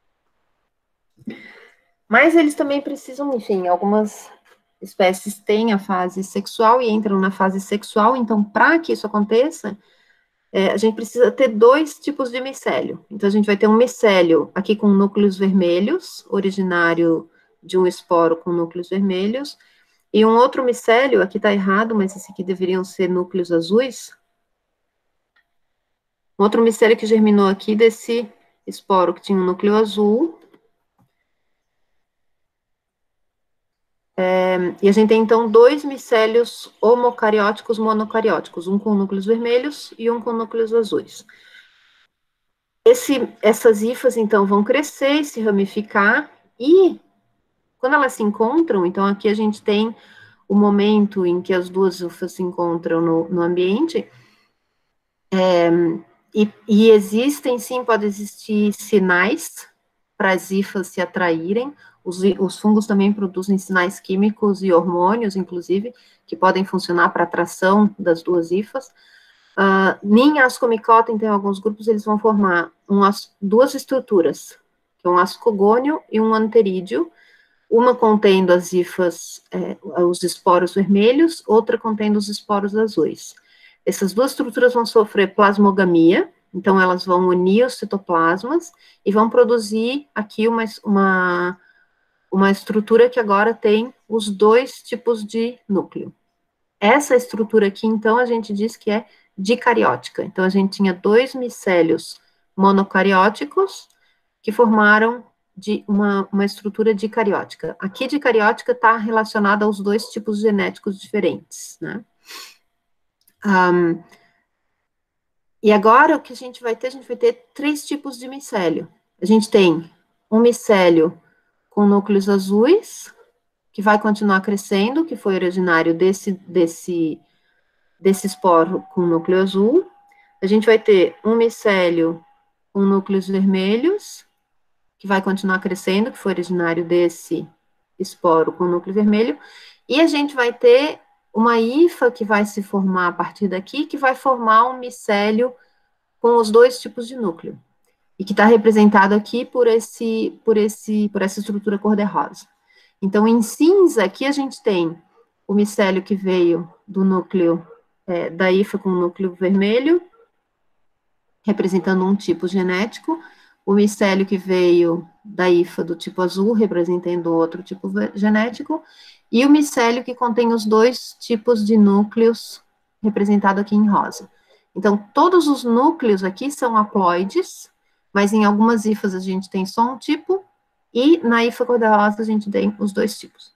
Mas eles também precisam, enfim, algumas espécies têm a fase sexual e entram na fase sexual, então, para que isso aconteça, é, a gente precisa ter dois tipos de micélio. Então, a gente vai ter um micélio aqui com núcleos vermelhos, originário de um esporo com núcleos vermelhos, e um outro micélio, aqui está errado, mas esse aqui deveriam ser núcleos azuis. Um outro micélio que germinou aqui desse esporo que tinha um núcleo azul. É, e a gente tem, então, dois micélios homocarióticos monocarióticos, um com núcleos vermelhos e um com núcleos azuis. Esse, essas hifas, então, vão crescer e se ramificar, e quando elas se encontram, então, aqui a gente tem o momento em que as duas hifas se encontram no, no ambiente, é, e, e existem, sim, pode existir sinais para as hifas se atraírem. Os, os fungos também produzem sinais químicos e hormônios, inclusive, que podem funcionar para atração das duas hifas. Uh, em ascomicota, então, em alguns grupos, eles vão formar um, duas estruturas, que é um ascogônio e um anterídeo, uma contendo as hifas, é, os esporos vermelhos, outra contendo os esporos azuis. Essas duas estruturas vão sofrer plasmogamia, então elas vão unir os citoplasmas e vão produzir aqui uma, uma, uma estrutura que agora tem os dois tipos de núcleo. Essa estrutura aqui, então, a gente diz que é dicariótica. Então, a gente tinha dois micélios monocarióticos que formaram de uma, uma estrutura dicariótica. Aqui, dicariótica está relacionada aos dois tipos genéticos diferentes, né? Um, e agora, o que a gente vai ter? A gente vai ter três tipos de micélio. A gente tem um micélio com núcleos azuis, que vai continuar crescendo, que foi originário desse, desse, desse esporo com núcleo azul. A gente vai ter um micélio com núcleos vermelhos, que vai continuar crescendo, que foi originário desse esporo com núcleo vermelho. E a gente vai ter uma hifa que vai se formar a partir daqui, que vai formar um micélio com os dois tipos de núcleo. E que está representado aqui por, esse, por, esse, por essa estrutura cor-de-rosa. Então, em cinza, aqui a gente tem o micélio que veio do núcleo, é, da hifa com o núcleo vermelho, representando um tipo genético, o micélio que veio da hifa do tipo azul, representando outro tipo genético, e o micélio que contém os dois tipos de núcleos, representado aqui em rosa. Então, todos os núcleos aqui são haploides, mas em algumas hifas a gente tem só um tipo, e na hifa cor-de-rosa a gente tem os dois tipos.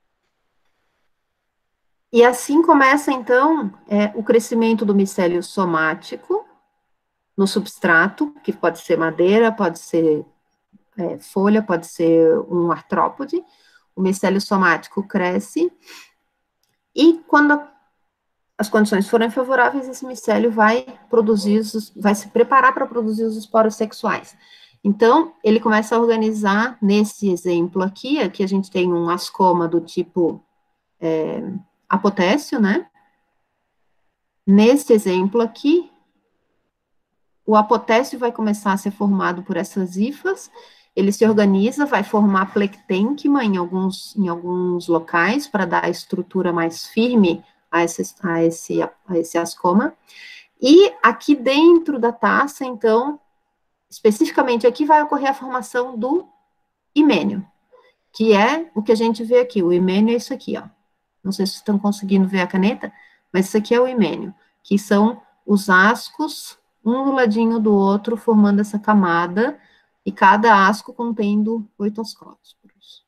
E assim começa, então, é, o crescimento do micélio somático no substrato, que pode ser madeira, pode ser é, folha, pode ser um artrópode. O micélio somático cresce, e quando as condições forem favoráveis, esse micélio vai produzir, vai se preparar para produzir os esporos sexuais. Então, ele começa a organizar, nesse exemplo aqui, aqui a gente tem um ascoma do tipo é, apotécio, né? Nesse exemplo aqui, o apotécio vai começar a ser formado por essas hifas, ele se organiza, vai formar plectênquima em alguns, em alguns locais, para dar a estrutura mais firme a esse, a, esse, a esse ascoma, e aqui dentro da taça, então, especificamente aqui vai ocorrer a formação do himênio, que é o que a gente vê aqui, o himênio é isso aqui, ó. Não sei se estão conseguindo ver a caneta, Mas isso aqui é o himênio, que são os ascos, um do ladinho do outro, formando essa camada, e cada asco contendo oito ascósporos.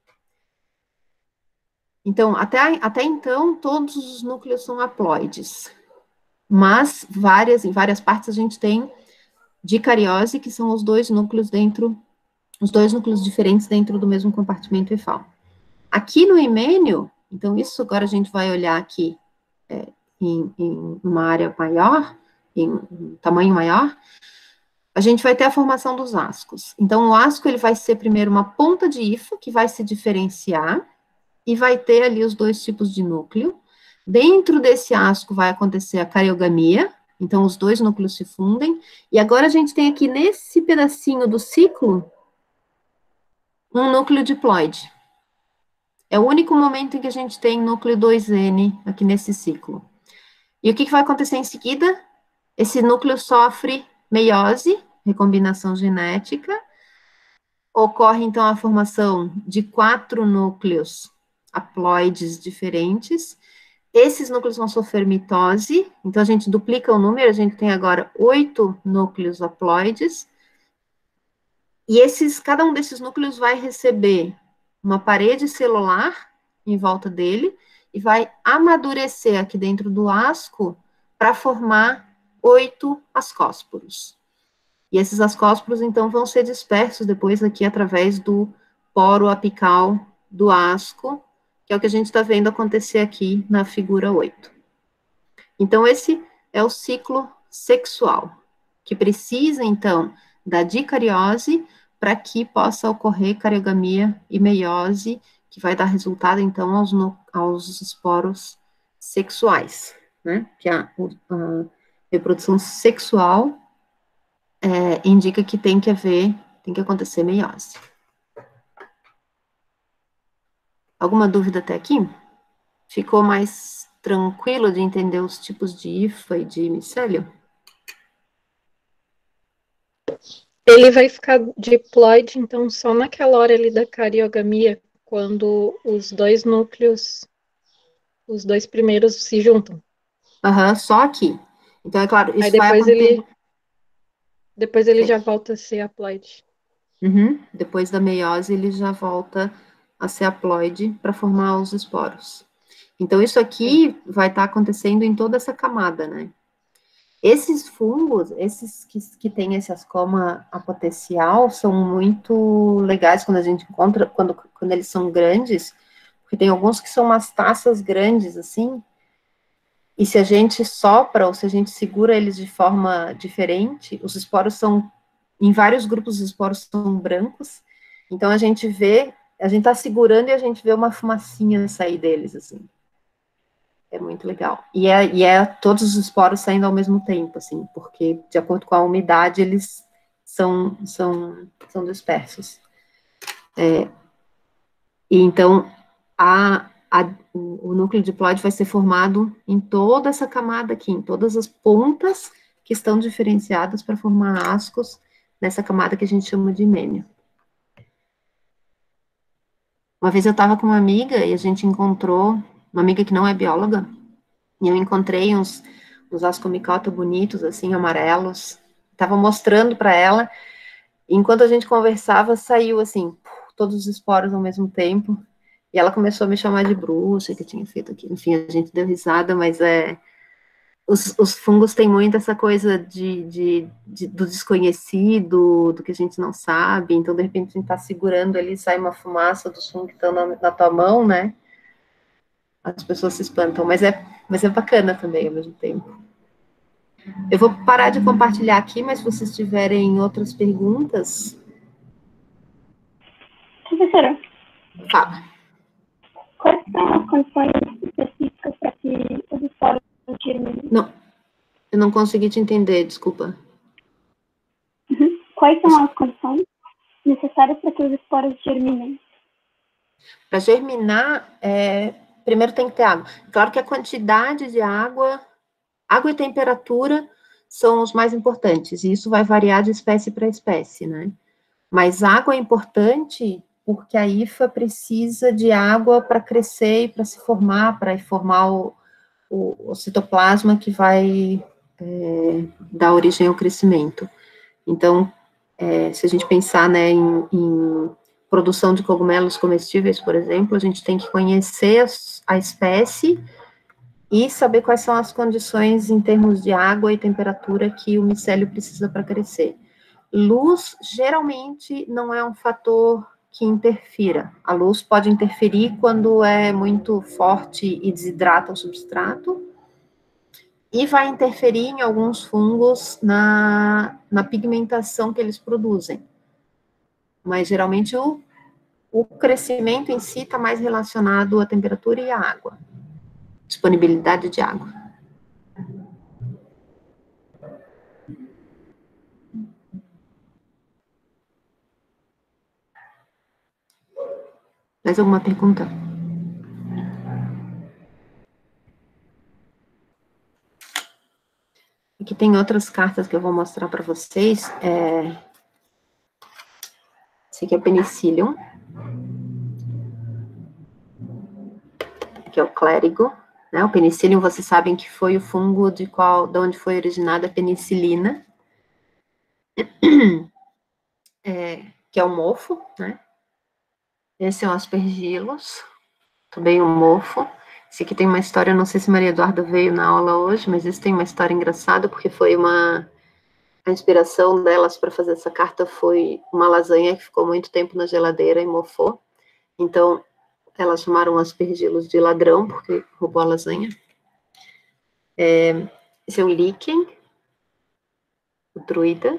Então, até, até então, todos os núcleos são haploides, mas várias, em várias partes a gente tem dicariose, que são os dois núcleos dentro, os dois núcleos diferentes dentro do mesmo compartimento hifal. Aqui no himênio, então isso agora a gente vai olhar aqui é, em, em uma área maior, em um tamanho maior, a gente vai ter a formação dos ascos. Então, o asco, ele vai ser primeiro uma ponta de hifa, que vai se diferenciar, e vai ter ali os dois tipos de núcleo. Dentro desse asco vai acontecer a cariogamia, então os dois núcleos se fundem, e agora a gente tem aqui nesse pedacinho do ciclo, um núcleo diploide. É o único momento em que a gente tem núcleo dois N aqui nesse ciclo. E o que, que vai acontecer em seguida? Esse núcleo sofre meiose, recombinação genética, ocorre então a formação de quatro núcleos haploides diferentes. Esses núcleos vão sofrer mitose, então a gente duplica o número, a gente tem agora oito núcleos haploides, e esses, cada um desses núcleos vai receber uma parede celular em volta dele, e vai amadurecer aqui dentro do asco para formar oito ascósporos. E esses ascósporos, então, vão ser dispersos depois aqui através do poro apical do asco, que é o que a gente está vendo acontecer aqui na figura oito. Então, esse é o ciclo sexual, que precisa, então, da dicariose para que possa ocorrer cariogamia e meiose, que vai dar resultado, então, aos, no, aos esporos sexuais, né? Que a, a reprodução sexual é, indica que tem que haver, tem que acontecer meiose. Alguma dúvida até aqui? Ficou mais tranquilo de entender os tipos de hifa e de micélio? Ele vai ficar diploide, então, só naquela hora ali da cariogamia, quando os dois núcleos, os dois primeiros se juntam. Aham, uhum, só aqui. Então, é claro, isso Aí depois vai acontecer... ele, depois ele já volta a ser haploide. Uhum. Depois da meiose, ele já volta a ser haploide para formar os esporos. Então, isso aqui Sim. vai estar tá acontecendo em toda essa camada, né? Esses fungos, esses que, que têm esse ascoma apotencial, são muito legais quando a gente encontra, quando, quando eles são grandes, porque tem alguns que são umas taças grandes, assim, e se a gente sopra ou se a gente segura eles de forma diferente, os esporos são, em vários grupos os esporos são brancos, então a gente vê, a gente tá segurando e a gente vê uma fumacinha sair deles, assim. É muito legal. E é, e é todos os esporos saindo ao mesmo tempo, assim, porque de acordo com a umidade eles são, são, são dispersos. É, e então, a, a, o, o núcleo diploide vai ser formado em toda essa camada aqui, em todas as pontas que estão diferenciadas para formar ascos nessa camada que a gente chama de himênio. Uma vez eu estava com uma amiga e a gente encontrou, uma amiga que não é bióloga, e eu encontrei uns, uns ascomicota bonitos, assim, amarelos, estava mostrando para ela, e enquanto a gente conversava, saiu, assim, todos os esporos ao mesmo tempo, e ela começou a me chamar de bruxa, que eu tinha feito aqui, enfim, a gente deu risada, mas é, os, os fungos têm muito essa coisa de, de, de, do desconhecido, do que a gente não sabe, então, de repente, a gente está segurando ali, sai uma fumaça dos fungos que estão na, na tua mão, né, as pessoas se espantam, mas é, mas é bacana também, ao mesmo tempo. Eu vou parar de compartilhar aqui, mas se vocês tiverem outras perguntas... Professora. Fala. Quais são as condições específicas para que os esporos germinem? Não, eu não consegui te entender, desculpa. Uhum. Quais são as condições necessárias para que os esporos germinem? Para germinar, é, primeiro tem que ter água. Claro que a quantidade de água, água e temperatura são os mais importantes, e isso vai variar de espécie para espécie, né? Mas água é importante porque a hifa precisa de água para crescer e para se formar, para formar o, o, o citoplasma que vai é, dar origem ao crescimento. Então, é, se a gente pensar, né, em, em produção de cogumelos comestíveis, por exemplo, a gente tem que conhecer a, a espécie e saber quais são as condições em termos de água e temperatura que o micélio precisa para crescer. Luz, geralmente, não é um fator que interfira. A luz pode interferir quando é muito forte e desidrata o substrato, e vai interferir em alguns fungos na, na pigmentação que eles produzem. Mas, geralmente, o, o crescimento em si está mais relacionado à temperatura e à água. Disponibilidade de água. Mais alguma pergunta? Aqui tem outras cartas que eu vou mostrar para vocês. É... Esse aqui é o Penicillium. Aqui é o clérigo. Né? O Penicillium, vocês sabem que foi o fungo de, qual, de onde foi originada a penicilina. É, que é o mofo, né? Esse é o Aspergillus. Também um mofo. Esse aqui tem uma história, não sei se Maria Eduarda veio na aula hoje, mas esse tem uma história engraçada, porque foi uma... A inspiração delas para fazer essa carta foi uma lasanha que ficou muito tempo na geladeira e mofou. Então, elas chamaram Aspergillus de ladrão, porque roubou a lasanha. É, esse é o Lichen, o druida.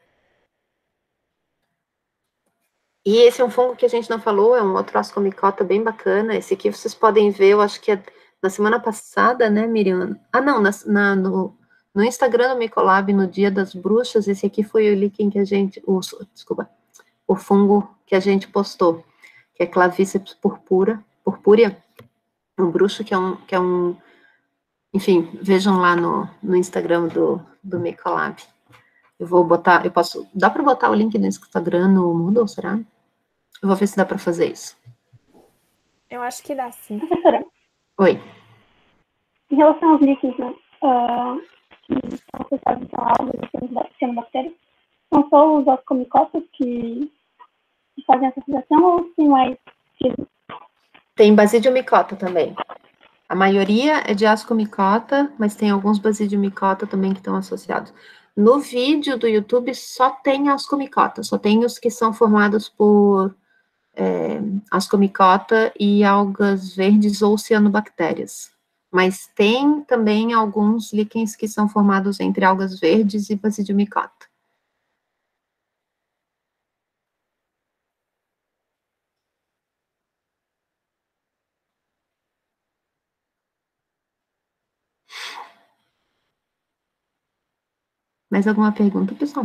E esse é um fungo que a gente não falou, é um outro ascomicota bem bacana. Esse aqui vocês podem ver, eu acho que é na semana passada, né, Miriam? Ah, não, na, na, no, no Instagram do Micolab, no Dia das Bruxas, esse aqui foi o Lichen que a gente, o, desculpa, o fungo que a gente postou, que é Clavíceps purpura, purpúrea, um bruxo que é um, que é um, enfim, vejam lá no, no Instagram do, do Micolab. Eu vou botar, eu posso, dá para botar o link no Instagram no Moodle, será? Eu vou ver se dá para fazer isso. Eu acho que dá, sim. Professora, Oi. em relação aos líquidos, né, uh, que são associados a algas e cianobactérias, são só os ascomicotas que, que fazem essa associação ou tem mais tipos? Tem basidiomicota também. A maioria é de ascomicota, mas tem alguns basidiomicota também que estão associados. No vídeo do YouTube só tem ascomicota, só tem os que são formados por é, ascomicota e algas verdes ou cianobactérias. Mas tem também alguns líquens que são formados entre algas verdes e basidiomicota. Mais alguma pergunta, pessoal?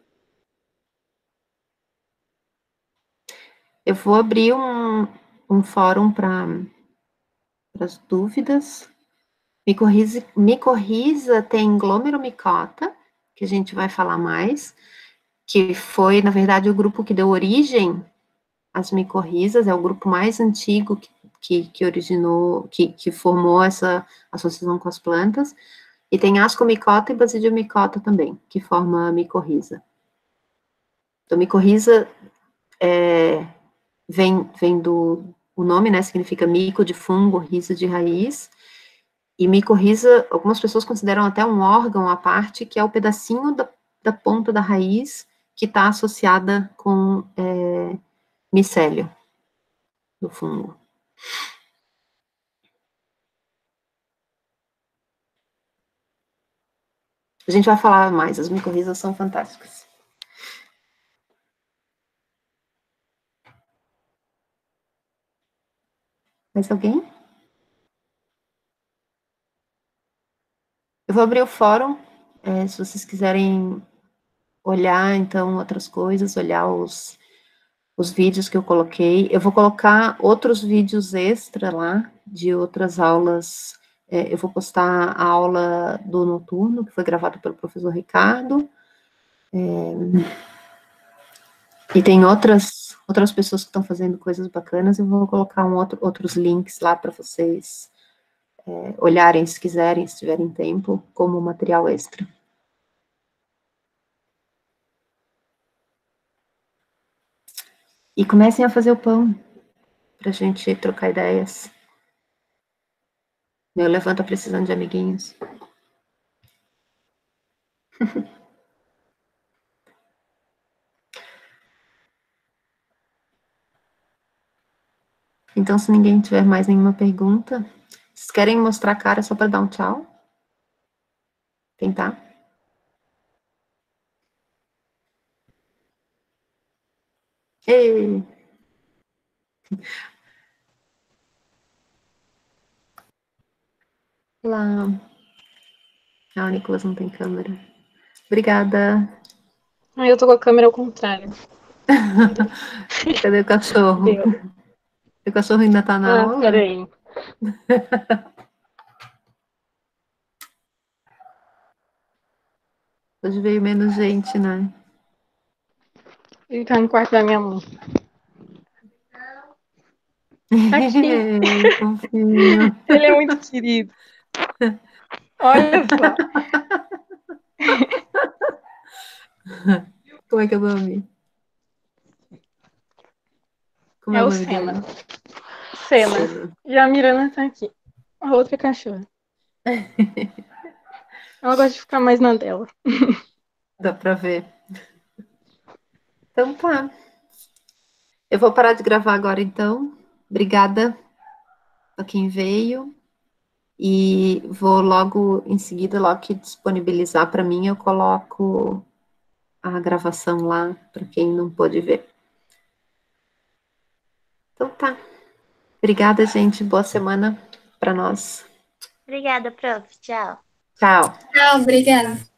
Eu vou abrir um, um fórum para as dúvidas. Micorriza, micorriza tem glomeromicota, que a gente vai falar mais, que foi, na verdade, o grupo que deu origem às micorrizas, é o grupo mais antigo que, que, que originou, que, que formou essa associação com as plantas. E tem ascomicota e basidiomicota também, que forma a micorriza. Então, micorriza é, vem, vem do o nome, né, significa mico de fungo, risa de raiz, e micorriza, algumas pessoas consideram até um órgão à parte, que é o pedacinho da, da ponta da raiz que está associada com é, micélio do fungo. A gente vai falar mais, as micorrizas são fantásticas. Mais alguém? Eu vou abrir o fórum, é, se vocês quiserem olhar, então, outras coisas, olhar os, os vídeos que eu coloquei. Eu vou colocar outros vídeos extra lá, de outras aulas. É, eu vou postar a aula do noturno, que foi gravada pelo professor Ricardo. É, e tem outras, outras pessoas que estão fazendo coisas bacanas. Eu vou colocar um outro, outros links lá para vocês é, olharem, se quiserem, se tiverem tempo, como material extra. E comecem a fazer o pão, para a gente trocar ideias. Meu Levan tá precisando de amiguinhos. Então, se ninguém tiver mais nenhuma pergunta, vocês querem mostrar a cara só para dar um tchau? Tentar? Ei! Olá. Ah, o Nicolas não tem câmera. Obrigada. Ah, eu tô com a câmera ao contrário. Cadê o cachorro? Deu. O cachorro ainda tá na Ah, aula? peraí. Hoje veio menos gente, né? Ele tá no quarto da minha mãe. Aqui. Fofinho. Ele é muito querido. Olha só. Como é que é o nome? Como é, É o o nome Senna. dele? Senna. Senna. E a Miranda tá aqui. A outra cachorra. Ela gosta de ficar mais na dela. Dá pra ver. Então tá. Eu vou parar de gravar agora, então. Obrigada a quem veio. E vou logo, em seguida, logo que disponibilizar para mim, eu coloco a gravação lá para quem não pôde ver. Então tá. Obrigada, gente. Boa semana para nós. Obrigada, prof. Tchau. Tchau. Tchau, obrigada.